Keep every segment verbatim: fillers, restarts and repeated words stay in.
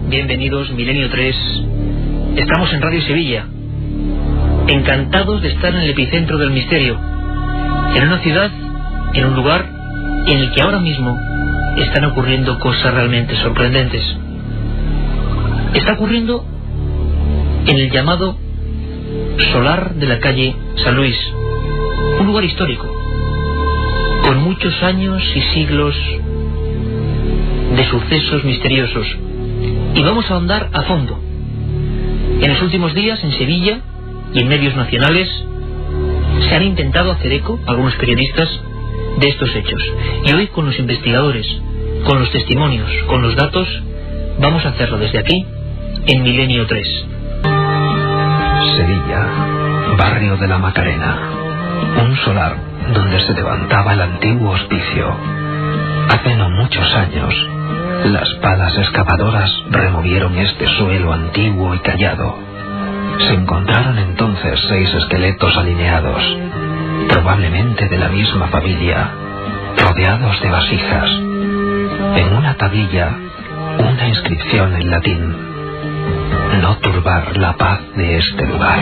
bienvenidos, Milenio tres. Estamos en Radio Sevilla, encantados de estar en el epicentro del misterio, en una ciudad, en un lugar en el que ahora mismo están ocurriendo cosas realmente sorprendentes. Está ocurriendo en el llamado solar de la calle San Luis, un lugar histórico, con muchos años y siglos de sucesos misteriosos. Y vamos a ahondar a fondo. En los últimos días, en Sevilla y en medios nacionales, se han intentado hacer eco, algunos periodistas, de estos hechos. Y hoy, con los investigadores, con los testimonios, con los datos, vamos a hacerlo desde aquí, en Milenio tres. Sevilla, barrio de la Macarena, un solar donde se levantaba el antiguo hospicio. Hace no muchos años, las palas excavadoras removieron este suelo antiguo y callado. Se encontraron entonces seis esqueletos alineados, probablemente de la misma familia, rodeados de vasijas. En una tablilla, una inscripción en latín: no turbar la paz de este lugar.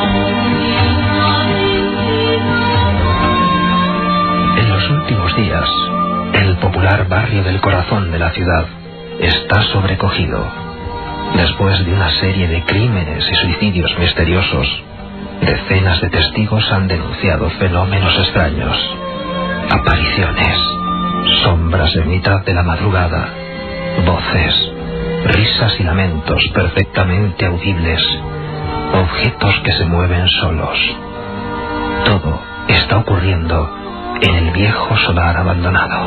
En los últimos días, el popular barrio del corazón de la ciudad está sobrecogido. Después de una serie de crímenes y suicidios misteriosos, decenas de testigos han denunciado fenómenos extraños, apariciones, sombras en mitad de la madrugada, voces, risas y lamentos perfectamente audibles, objetos que se mueven solos. Todo está ocurriendo en el viejo solar abandonado.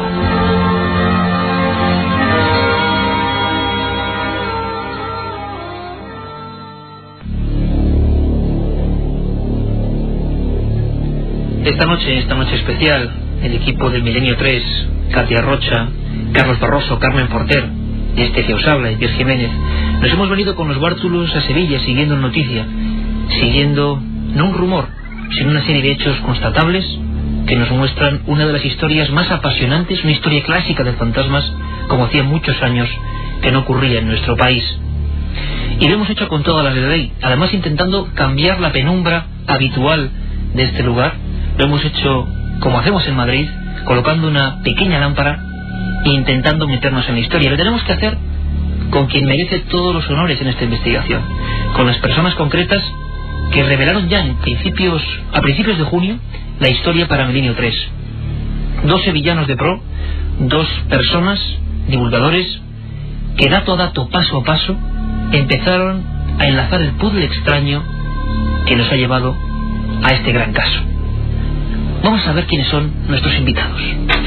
Esta noche, esta noche especial, el equipo del Milenio tres, Katia Rocha, Carlos Barroso, Carmen Porter, este que os habla y Pierre Jiménez, nos hemos venido con los bártulos a Sevilla siguiendo noticia, siguiendo no un rumor, sino una serie de hechos constatables que nos muestran una de las historias más apasionantes, una historia clásica de fantasmas, como hacía muchos años que no ocurría en nuestro país. Y lo hemos hecho con todas las de ley, además intentando cambiar la penumbra habitual de este lugar. Lo hemos hecho como hacemos en Madrid, colocando una pequeña lámpara e intentando meternos en la historia. Lo tenemos que hacer con quien merece todos los honores en esta investigación, con las personas concretas que revelaron ya en principios, a principios de junio la historia para Milenio tres. Dos sevillanos de pro, dos personas, divulgadores, que dato a dato, paso a paso, empezaron a enlazar el puzzle extraño que nos ha llevado a este gran caso. Vamos a ver quiénes son nuestros invitados.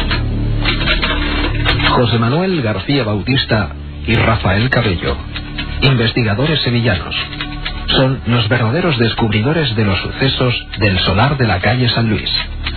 José Manuel García Bautista y Rafael Cabello, investigadores sevillanos. Son los verdaderos descubridores de los sucesos del solar de la calle San Luis.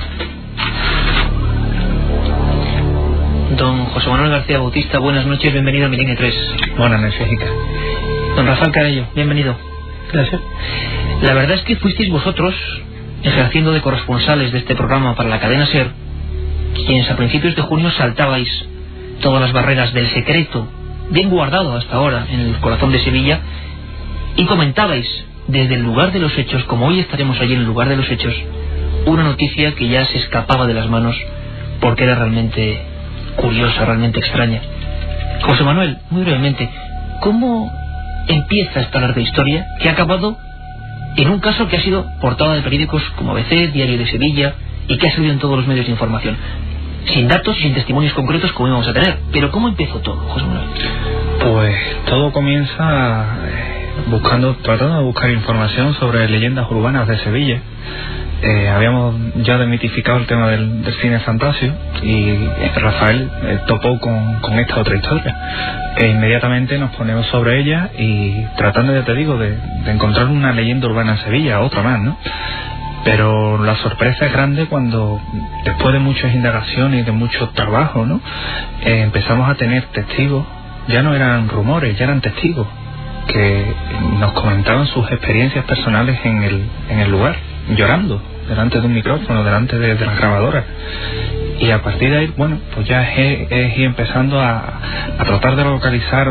Don José Manuel García Bautista, buenas noches, bienvenido a Milenio tres. Buenas noches, Ica. Don Rafael Cabello, bienvenido. Gracias. La verdad es que fuisteis vosotros, ejerciendo de corresponsales de este programa para la cadena SER, quienes a principios de junio saltabais todas las barreras del secreto, bien guardado hasta ahora en el corazón de Sevilla, y comentabais desde el lugar de los hechos, como hoy estaremos allí en el lugar de los hechos, una noticia que ya se escapaba de las manos porque era realmente curiosa, realmente extraña. José Manuel, muy brevemente, ¿cómo empieza esta larga historia que ha acabado en un caso que ha sido portada de periódicos como A B C, Diario de Sevilla, y que ha salido en todos los medios de información? Sin datos y sin testimonios concretos como íbamos a tener. Pero ¿cómo empezó todo, José Manuel? Pues todo comienza eh, buscando, tratando de buscar información sobre leyendas urbanas de Sevilla. Eh, habíamos ya desmitificado el tema del, del cine fantasio y eh, Rafael eh, topó con, con esta otra historia. E inmediatamente nos ponemos sobre ella y tratando, ya te digo, de, de encontrar una leyenda urbana en Sevilla, otra más, ¿no? Pero la sorpresa es grande cuando, después de muchas indagaciones y de mucho trabajo, ¿no? Eh, empezamos a tener testigos. Ya no eran rumores, ya eran testigos que nos comentaban sus experiencias personales en el, en el lugar, llorando delante de un micrófono, delante de, de las grabadoras. Y a partir de ahí, bueno, pues ya es, es ir empezando a, a tratar de localizar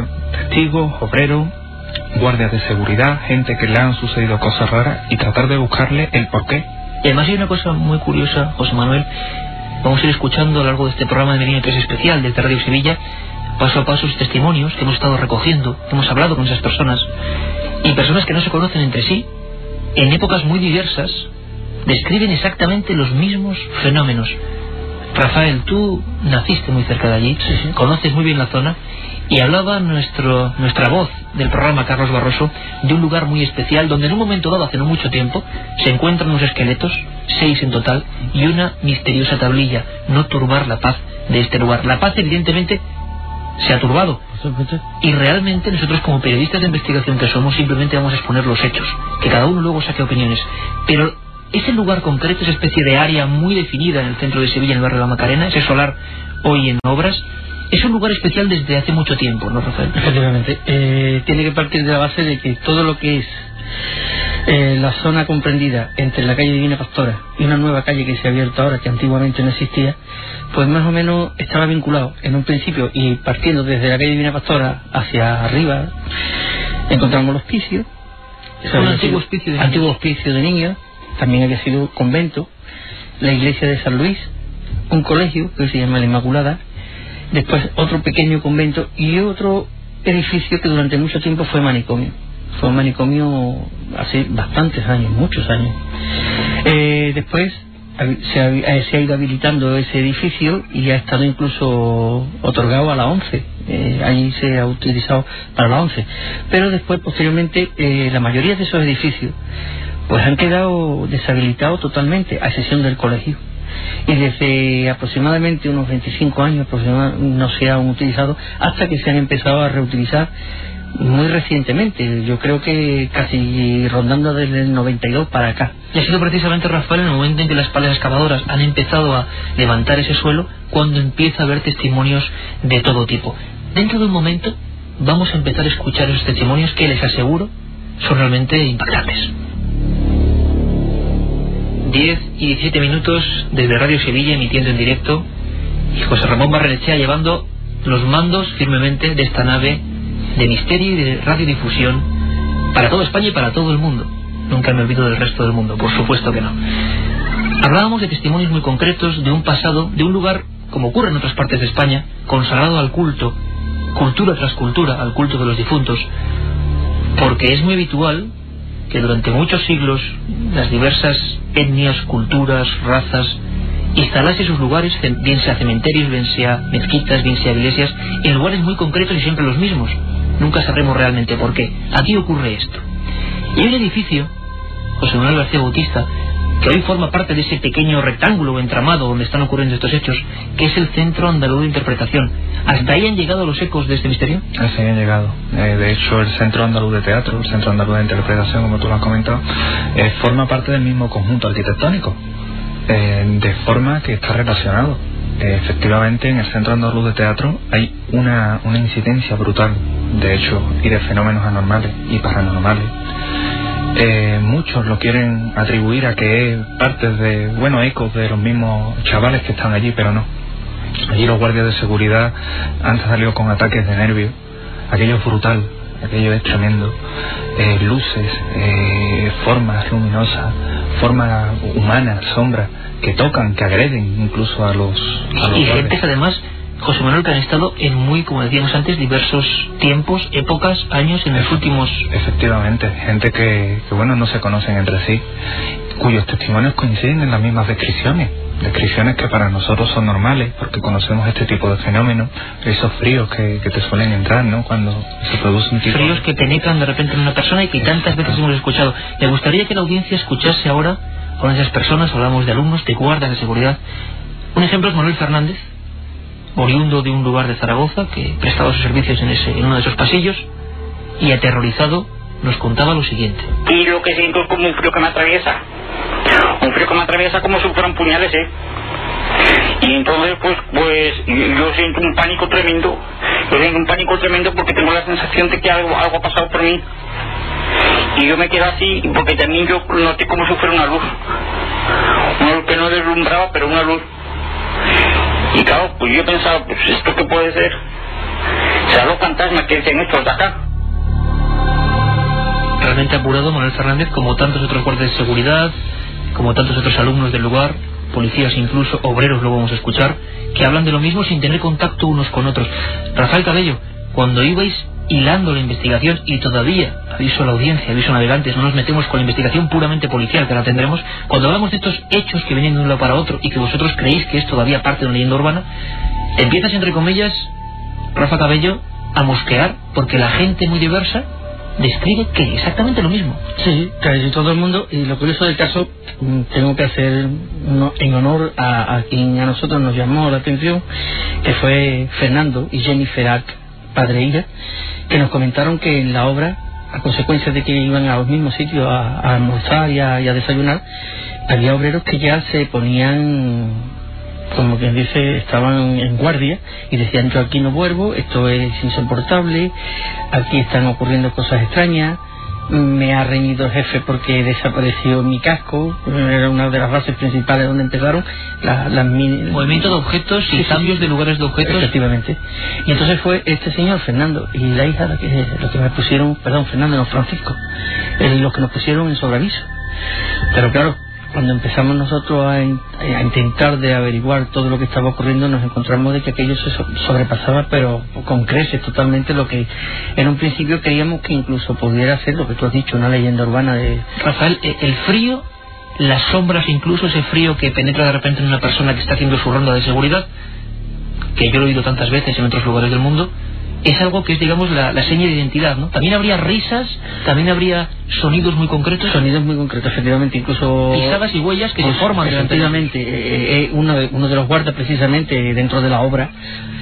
testigos, obreros, guardias de seguridad, gente que le han sucedido cosas raras y tratar de buscarle el porqué. Y además hay una cosa muy curiosa, José Manuel. Vamos a ir escuchando a lo largo de este programa de Milenio tres especial desde Radio Sevilla, paso a paso sus testimonios que hemos estado recogiendo, hemos hablado con esas personas, y personas que no se conocen entre sí, en épocas muy diversas, describen exactamente los mismos fenómenos. Rafael, tú naciste muy cerca de allí, sí, sí. Conoces muy bien la zona, y hablaba nuestro, nuestra voz del programa, Carlos Barroso, de un lugar muy especial donde en un momento dado, hace no mucho tiempo, se encuentran unos esqueletos, seis en total, y una misteriosa tablilla: no turbar la paz de este lugar. La paz, evidentemente, se ha turbado, y realmente nosotros, como periodistas de investigación que somos, simplemente vamos a exponer los hechos, que cada uno luego saque opiniones. Pero ese lugar concreto, esa especie de área muy definida en el centro de Sevilla, en el barrio de la Macarena, ese solar hoy en obras, es un lugar especial desde hace mucho tiempo, ¿no, Rafael? Efectivamente. Eh, tiene que partir de la base de que todo lo que es eh, la zona comprendida entre la calle Divina Pastora y una nueva calle que se ha abierto ahora, que antiguamente no existía, pues más o menos estaba vinculado en un principio, y partiendo desde la calle Divina Pastora hacia arriba encontramos el hospicio, un antiguo hospicio de antiguo hospicio de niños, también había sido convento, la iglesia de San Luis, un colegio que se llama La Inmaculada, después otro pequeño convento y otro edificio que durante mucho tiempo fue manicomio. Fue un manicomio hace bastantes años, muchos años. Eh, después se ha, se ha ido habilitando ese edificio y ha estado incluso otorgado a la ONCE. Eh, allí se ha utilizado para la ONCE. Pero después, posteriormente, eh, la mayoría de esos edificios pues han quedado deshabilitados totalmente, a excepción del colegio. Y desde aproximadamente unos veinticinco años no se han utilizado, hasta que se han empezado a reutilizar muy recientemente. Yo creo que casi rondando desde el noventa y dos para acá. Y ha sido precisamente, Rafael, en el momento en que las palas excavadoras han empezado a levantar ese suelo, cuando empieza a haber testimonios de todo tipo. Dentro de un momento vamos a empezar a escuchar esos testimonios que, les aseguro, son realmente impactantes. diez y diecisiete minutos desde Radio Sevilla, emitiendo en directo, y José Ramón Barrenechea llevando los mandos firmemente de esta nave de misterio y de radiodifusión para toda España y para todo el mundo. Nunca me olvido del resto del mundo, por supuesto que no. Hablábamos de testimonios muy concretos de un pasado, de un lugar, como ocurre en otras partes de España, consagrado al culto, cultura tras cultura, al culto de los difuntos, porque es muy habitual que durante muchos siglos las diversas etnias, culturas, razas, instalase sus lugares, bien sea cementerios, bien sea mezquitas, bien sea iglesias, en lugares muy concretos y siempre los mismos. Nunca sabremos realmente por qué. Aquí ocurre esto. Y hay un edificio, José Manuel García Bautista, que hoy forma parte de ese pequeño rectángulo o entramado donde están ocurriendo estos hechos, que es el Centro Andaluz de Interpretación. ¿Hasta ahí han llegado los ecos de este misterio? Hasta ahí han llegado. Eh, de hecho, el Centro Andaluz de Teatro, el Centro Andaluz de Interpretación, como tú lo has comentado, eh, forma parte del mismo conjunto arquitectónico, eh, de forma que está relacionado. Eh, efectivamente, en el Centro Andaluz de Teatro hay una, una incidencia brutal, de hecho, y de fenómenos anormales y paranormales. Eh, muchos lo quieren atribuir a que es parte de, bueno, ecos de los mismos chavales que están allí, pero no. Allí los guardias de seguridad han salido con ataques de nervios. Aquello es brutal, aquello es tremendo. Eh, luces, eh, formas luminosas, formas humanas, sombras, que tocan, que agreden incluso a los, a los y gentes, además, José Manuel, que han estado en muy, como decíamos antes, diversos tiempos, épocas, años, en los últimos... Efectivamente, gente que, que, bueno, no se conocen entre sí, cuyos testimonios coinciden en las mismas descripciones, descripciones que para nosotros son normales, porque conocemos este tipo de fenómenos, esos fríos que, que te suelen entrar, ¿no?, cuando se produce un tipo... Fríos que penetran de repente en una persona y que tantas veces hemos escuchado. Me gustaría que la audiencia escuchase ahora, con esas personas, hablamos de alumnos, de guardas de seguridad. Un ejemplo es Manuel Fernández, oriundo de un lugar de Zaragoza, que prestaba sus servicios en, ese, en uno de esos pasillos, y aterrorizado nos contaba lo siguiente. Y lo que siento es como un frío que me atraviesa, un frío que me atraviesa como si fueran puñales, ¿eh? Y entonces pues pues yo siento un pánico tremendo, yo siento un pánico tremendo porque tengo la sensación de que algo, algo ha pasado por mí. Y yo me quedo así porque también yo noté como si fuera una luz, una luz que no deslumbraba, pero una luz. Y claro, pues yo pensaba, pues esto qué puede ser, ¿Serán los fantasmas que dicen estos de acá? Realmente apurado Manuel Fernández, como tantos otros guardias de seguridad, como tantos otros alumnos del lugar, policías incluso, obreros, lo vamos a escuchar, que hablan de lo mismo sin tener contacto unos con otros. Rafael Cabello, cuando ibais hilando la investigación, y todavía, aviso a la audiencia, aviso a navegantes, no nos metemos con la investigación puramente policial, que la tendremos, cuando hablamos de estos hechos que vienen de un lado para otro y que vosotros creéis que es todavía parte de una leyenda urbana, empiezas, entre comillas, Rafa Cabello, a mosquear, porque la gente muy diversa describe que exactamente lo mismo. Sí, casi todo el mundo, y lo curioso del caso, tengo que hacer uno, en honor a, a quien a nosotros nos llamó la atención, que fue Fernando y Jennifer Arc, padre e hija, que nos comentaron que en la obra, a consecuencia de que iban a los mismos sitios a, a almorzar y a, y a desayunar, había obreros que ya se ponían, como quien dice, estaban en guardia y decían: yo aquí no vuelvo, esto es insoportable, aquí están ocurriendo cosas extrañas, me ha reñido el jefe porque desapareció mi casco, era una de las bases principales donde empezaron las la mini... movimiento de objetos y sí, cambios sí, de lugares de objetos. Efectivamente. Y entonces fue este señor Fernando y la hija la que, lo que me pusieron, perdón, Fernando, no, Francisco, el, lo que nos pusieron en sobreaviso. Pero claro, cuando empezamos nosotros a, a intentar de averiguar todo lo que estaba ocurriendo, nos encontramos de que aquello se sobrepasaba, pero con creces totalmente lo que en un principio creíamos que incluso pudiera ser lo que tú has dicho, una leyenda urbana de... Rafael, el frío, las sombras, incluso ese frío que penetra de repente en una persona que está haciendo su ronda de seguridad, que yo lo he oído tantas veces en otros lugares del mundo, es algo que es, digamos, la, la seña de identidad, ¿no? También habría risas, también habría sonidos muy concretos. Sonidos muy concretos, efectivamente, incluso... pisadas y huellas que pues, se forman. Efectivamente, eh, eh, uno, de, uno de los guardas precisamente dentro de la obra,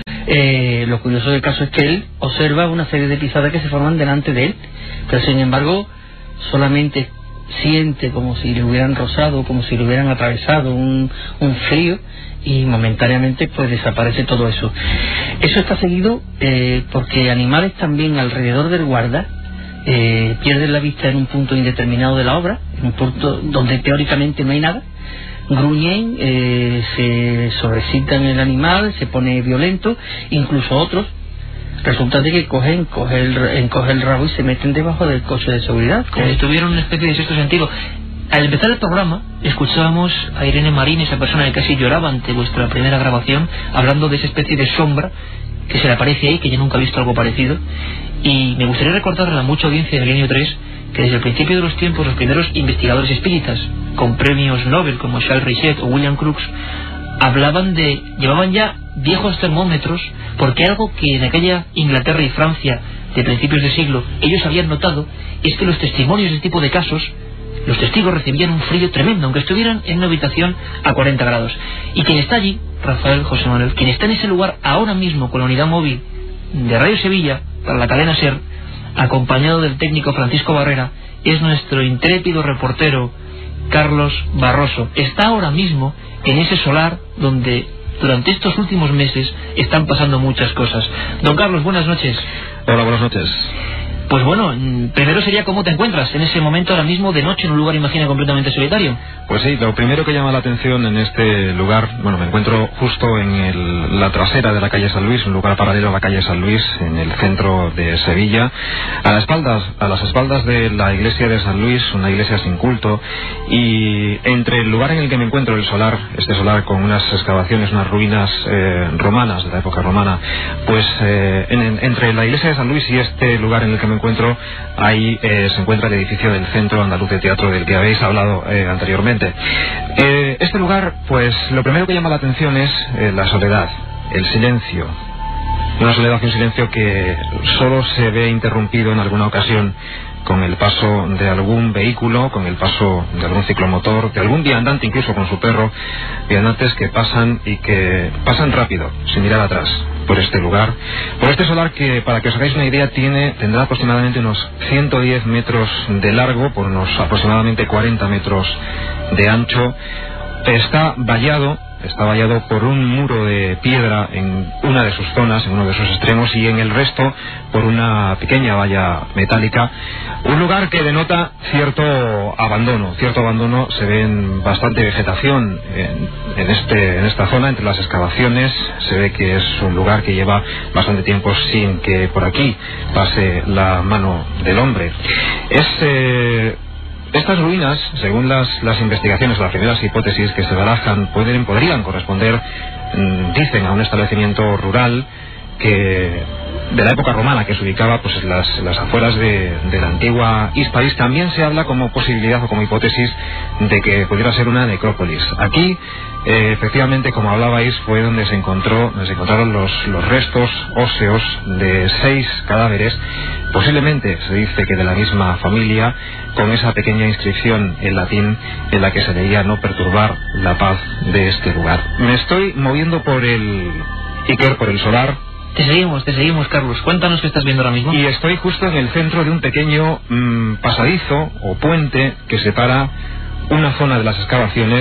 eh, lo curioso del caso es que él observa una serie de pisadas que se forman delante de él, pero sin embargo solamente siente como si le hubieran rozado, como si le hubieran atravesado un, un frío, y momentáneamente pues desaparece todo eso. Eso está seguido eh, porque animales también alrededor del guarda eh, pierden la vista en un punto indeterminado de la obra, en un punto donde teóricamente no hay nada, gruñen, eh, se sobreexcitan el animal, se pone violento, incluso otros resulta de que cogen, coge el, encoge el rabo y se meten debajo del coche de seguridad, como eh, si tuvieran una especie de sexto sentido. Al empezar el programa escuchábamos a Irene Marín, esa persona que casi lloraba ante vuestra primera grabación, hablando de esa especie de sombra que se le aparece ahí, que yo nunca he visto algo parecido. Y me gustaría recordarle a la mucha audiencia de Milenio tres que desde el principio de los tiempos los primeros investigadores espíritas con premios Nobel como Charles Richet o William Crookes hablaban de, llevaban ya viejos termómetros, porque algo que en aquella Inglaterra y Francia de principios de siglo ellos habían notado es que los testimonios de este tipo de casos, los testigos recibían un frío tremendo, aunque estuvieran en una habitación a cuarenta grados. Y quien está allí, Rafael, José Manuel, quien está en ese lugar ahora mismo con la unidad móvil de Radio Sevilla para la cadena SER, acompañado del técnico Francisco Barrera, es nuestro intrépido reportero Carlos Barroso. Está ahora mismo en ese solar donde durante estos últimos meses están pasando muchas cosas. Don Carlos, buenas noches. Hola, buenas noches. Pues bueno, primero sería cómo te encuentras en ese momento ahora mismo de noche en un lugar, imagina, completamente solitario. Pues sí, lo primero que llama la atención en este lugar, bueno, me encuentro justo en el, la trasera de la calle San Luis, un lugar paralelo a la calle San Luis, en el centro de Sevilla, a las espaldas, a las espaldas de la iglesia de San Luis, una iglesia sin culto, y entre el lugar en el que me encuentro, el solar, este solar con unas excavaciones, unas ruinas eh, romanas, de la época romana, pues eh, en, en, entre la iglesia de San Luis y este lugar en el que me encuentro, ahí eh, se encuentra el edificio del Centro Andaluz de Teatro del que habéis hablado eh, anteriormente. Eh, este lugar, pues lo primero que llama la atención es eh, la soledad, el silencio. Una soledad y un silencio que solo se ve interrumpido en alguna ocasión con el paso de algún vehículo, con el paso de algún ciclomotor, de algún viandante, incluso con su perro, viandantes que pasan y que pasan rápido, sin mirar atrás, por este lugar, por este solar que, para que os hagáis una idea, tiene tendrá aproximadamente unos ciento diez metros de largo, por unos aproximadamente cuarenta metros de ancho. Está vallado está vallado por un muro de piedra en una de sus zonas, en uno de sus extremos, y en el resto por una pequeña valla metálica. Un lugar que denota cierto abandono, cierto abandono. Se ven bastante vegetación en, en, este, en esta zona, entre las excavaciones. Se ve que es un lugar que lleva bastante tiempo sin que por aquí pase la mano del hombre. Es... Eh, Estas ruinas, según las, las investigaciones, las primeras hipótesis que se barajan, pueden, podrían corresponder, mmm, dicen, a un establecimiento rural que de la época romana, que se ubicaba pues en las, las afueras de, de la antigua Hispalis. También se habla como posibilidad o como hipótesis de que pudiera ser una necrópolis. Aquí, eh, efectivamente, como hablabais, fue donde se encontró, donde se encontraron los, los restos óseos de seis cadáveres, posiblemente se dice que de la misma familia, con esa pequeña inscripción en latín en la que se leía: no perturbar la paz de este lugar. Me estoy moviendo por el Iker, por el solar. Te seguimos, te seguimos, Carlos. Cuéntanos qué estás viendo ahora mismo. Y estoy justo en el centro de un pequeño mmm, pasadizo o puente que separa una zona de las excavaciones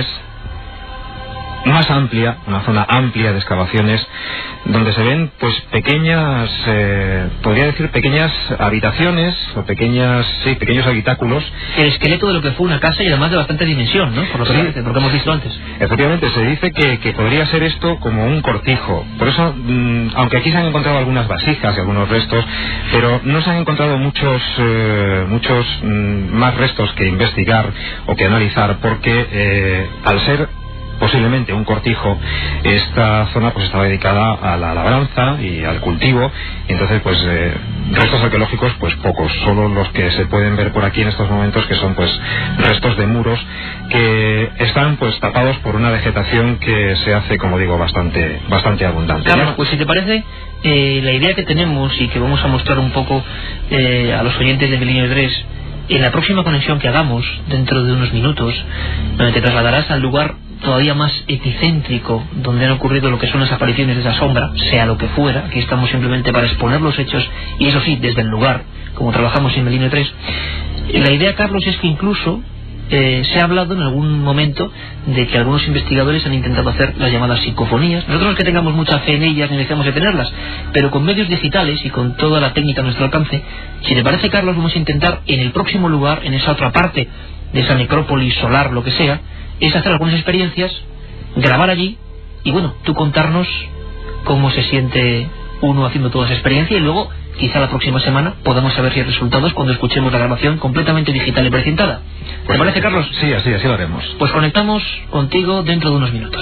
más amplia, una zona amplia de excavaciones, donde se ven pues pequeñas, eh, podría decir pequeñas habitaciones o pequeñas, sí, pequeños habitáculos. El esqueleto de lo que fue una casa, y además de bastante dimensión, ¿no? Por lo que, sí, parece, por lo que hemos visto antes. Efectivamente, se dice que, que podría ser esto como un cortijo. Por eso, mmm, aunque aquí se han encontrado algunas vasijas y algunos restos, pero no se han encontrado muchos, eh, muchos mmm, más restos que investigar o que analizar, porque eh, al ser posiblemente un cortijo, esta zona pues estaba dedicada a la labranza y al cultivo, y entonces pues eh, restos arqueológicos pues pocos, solo los que se pueden ver por aquí en estos momentos, que son pues restos de muros que están pues tapados por una vegetación que se hace, como digo, bastante bastante abundante. Carlos, pues si te parece, eh, la idea que tenemos y que vamos a mostrar un poco eh, a los oyentes de Milenio tres, en la próxima conexión que hagamos dentro de unos minutos, donde te trasladarás al lugar todavía más epicéntrico donde han ocurrido lo que son las apariciones de esa sombra, sea lo que fuera. Aquí estamos simplemente para exponer los hechos, y eso sí, desde el lugar, como trabajamos en Milenio tres. La idea, Carlos, es que incluso eh, se ha hablado en algún momento de que algunos investigadores han intentado hacer las llamadas psicofonías. Nosotros no es que tengamos mucha fe en ellas ni necesitamos de tenerlas, pero con medios digitales y con toda la técnica a nuestro alcance, si te parece, Carlos, vamos a intentar en el próximo lugar, en esa otra parte de esa necrópolis solar, lo que sea, es hacer algunas experiencias, grabar allí, y bueno, tú contarnos cómo se siente uno haciendo toda esa experiencia, y luego quizá la próxima semana podamos saber si hay resultados cuando escuchemos la grabación completamente digital y precintada. ¿Te pues, parece, Carlos? Sí, así, así lo haremos. Pues conectamos contigo dentro de unos minutos.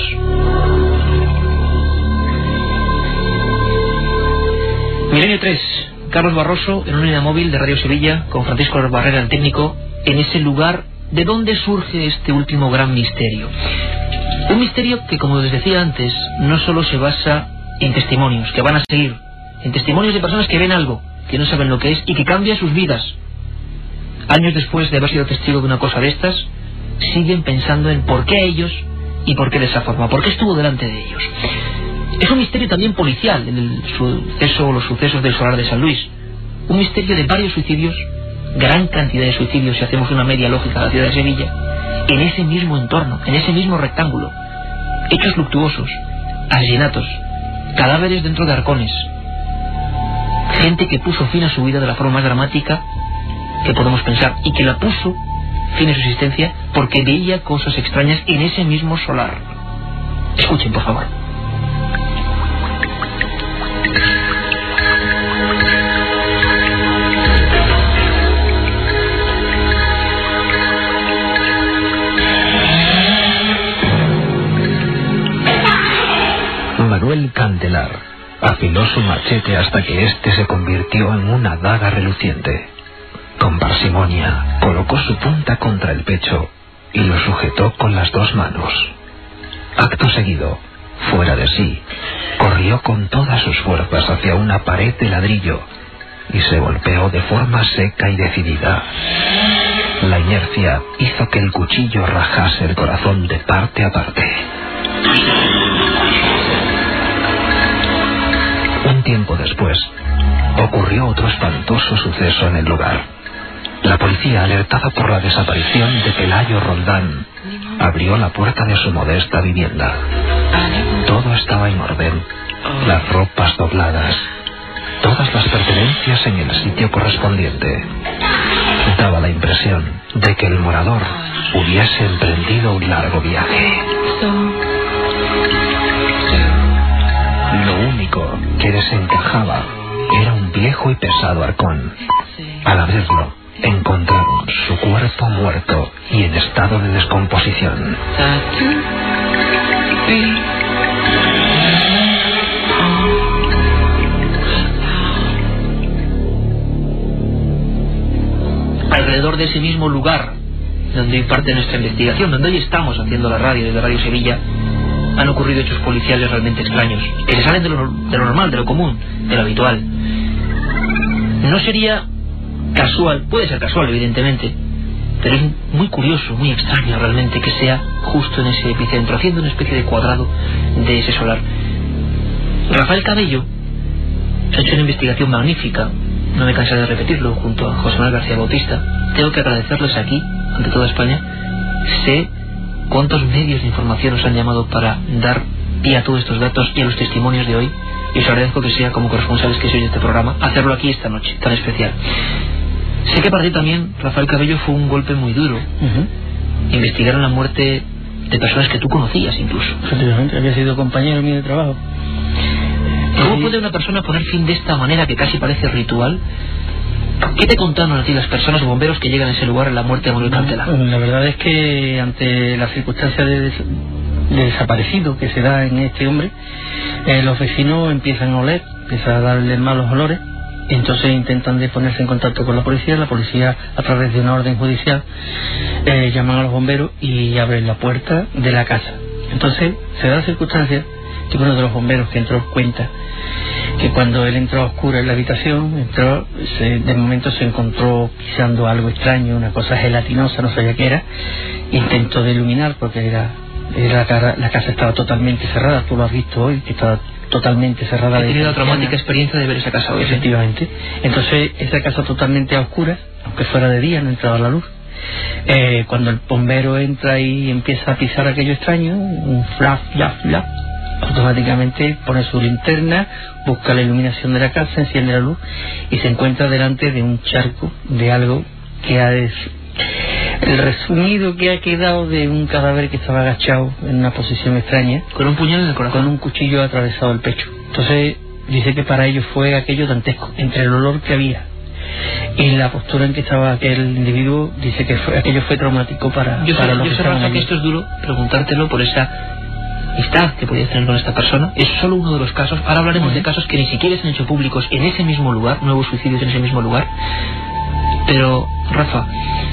Milenio tres, Carlos Barroso en una unidad móvil de Radio Sevilla, con Francisco Barrera, el técnico, en ese lugar. ¿De dónde surge este último gran misterio? Un misterio que, como les decía antes, no solo se basa en testimonios que van a seguir, en testimonios de personas que ven algo, que no saben lo que es y que cambia sus vidas. Años después de haber sido testigo de una cosa de estas, siguen pensando en por qué ellos y por qué de esa forma, por qué estuvo delante de ellos. Es un misterio también policial, el suceso o los sucesos del solar de San Luis. Un misterio de varios suicidios, gran cantidad de suicidios si hacemos una media lógica de la ciudad de Sevilla, en ese mismo entorno, en ese mismo rectángulo. Hechos luctuosos, asesinatos, cadáveres dentro de arcones, gente que puso fin a su vida de la forma más dramática que podemos pensar, y que la puso fin a su existencia porque veía cosas extrañas en ese mismo solar. Escuchen, por favor. Manuel Candelar afiló su machete hasta que éste se convirtió en una daga reluciente. Con parsimonia colocó su punta contra el pecho y lo sujetó con las dos manos. Acto seguido, fuera de sí, corrió con todas sus fuerzas hacia una pared de ladrillo y se golpeó de forma seca y decidida. La inercia hizo que el cuchillo rajase el corazón de parte a parte. Un tiempo después, ocurrió otro espantoso suceso en el lugar. La policía, alertada por la desaparición de Pelayo Roldán, abrió la puerta de su modesta vivienda. Todo estaba en orden, las ropas dobladas, todas las pertenencias en el sitio correspondiente. Daba la impresión de que el morador hubiese emprendido un largo viaje. Lo único que desencajaba era un viejo y pesado arcón. Al abrirlo, encontraron su cuerpo muerto y en estado de descomposición. Alrededor de ese mismo lugar donde hoy parte nuestra investigación, donde hoy estamos haciendo la radio desde Radio Sevilla, han ocurrido hechos policiales realmente extraños, que se salen de lo, de lo normal, de lo común, de lo habitual. No sería casual, puede ser casual evidentemente, pero es muy curioso, muy extraño realmente que sea justo en ese epicentro, haciendo una especie de cuadrado de ese solar. Rafael Cabello ha hecho una investigación magnífica, no me cansaré de repetirlo, junto a José Manuel García Bautista. Tengo que agradecerles aquí, ante toda España. Sé cuántos medios de información os han llamado para dar pie a todos estos datos y a los testimonios de hoy, y os agradezco que sea como corresponsales que sois de este programa, hacerlo aquí esta noche tan especial. Sé que para ti también, Rafael Cabello, fue un golpe muy duro. Uh-huh. Investigaron la muerte de personas que tú conocías incluso. Efectivamente, había sido compañero mío de trabajo. ¿Cómo puede una persona poner fin de esta manera que casi parece ritual? ¿Qué te contaron a ti las personas o bomberos que llegan a ese lugar en la muerte de Manuel Cantela? Bueno, la verdad es que ante la circunstancia de, des de desaparecido que se da en este hombre, eh, los vecinos empiezan a oler, empiezan a darle malos olores. Entonces intentan de ponerse en contacto con la policía. La policía, a través de una orden judicial, eh, llaman a los bomberos y abren la puerta de la casa. Entonces se da la circunstancia que uno de los bomberos que entró cuenta que cuando él entró a oscuras en la habitación, entró, se, de momento se encontró pisando algo extraño, una cosa gelatinosa, no sabía qué era. Intentó de iluminar porque era, era la, la casa estaba totalmente cerrada. Tú lo has visto hoy, que estaba totalmente cerrada. He tenido la traumática experiencia de ver esa casa hoy. Efectivamente. Entonces esa casa totalmente a oscuras, aunque fuera de día, no entraba la luz. Eh, cuando el bombero entra y empieza a pisar aquello extraño, un flap, flap, flap, automáticamente pone su linterna, busca la iluminación de la casa, enciende la luz y se encuentra delante de un charco de algo que ha des... el resumido que ha quedado de un cadáver que estaba agachado en una posición extraña, con un puñal en el corazón, con un cuchillo atravesado el pecho. Entonces dice que para ellos fue aquello dantesco, entre el olor que había y la postura en que estaba aquel individuo. Dice que fue, aquello fue traumático para, yo para sé, los yo que sé, estaban Rafa, allí. que esto es duro preguntártelo por esa amistad que podías tener con esta persona. Es solo uno de los casos. Ahora hablaremos uh-huh. de casos que ni siquiera se han hecho públicos en ese mismo lugar, nuevos suicidios en ese mismo lugar. Pero, Rafa,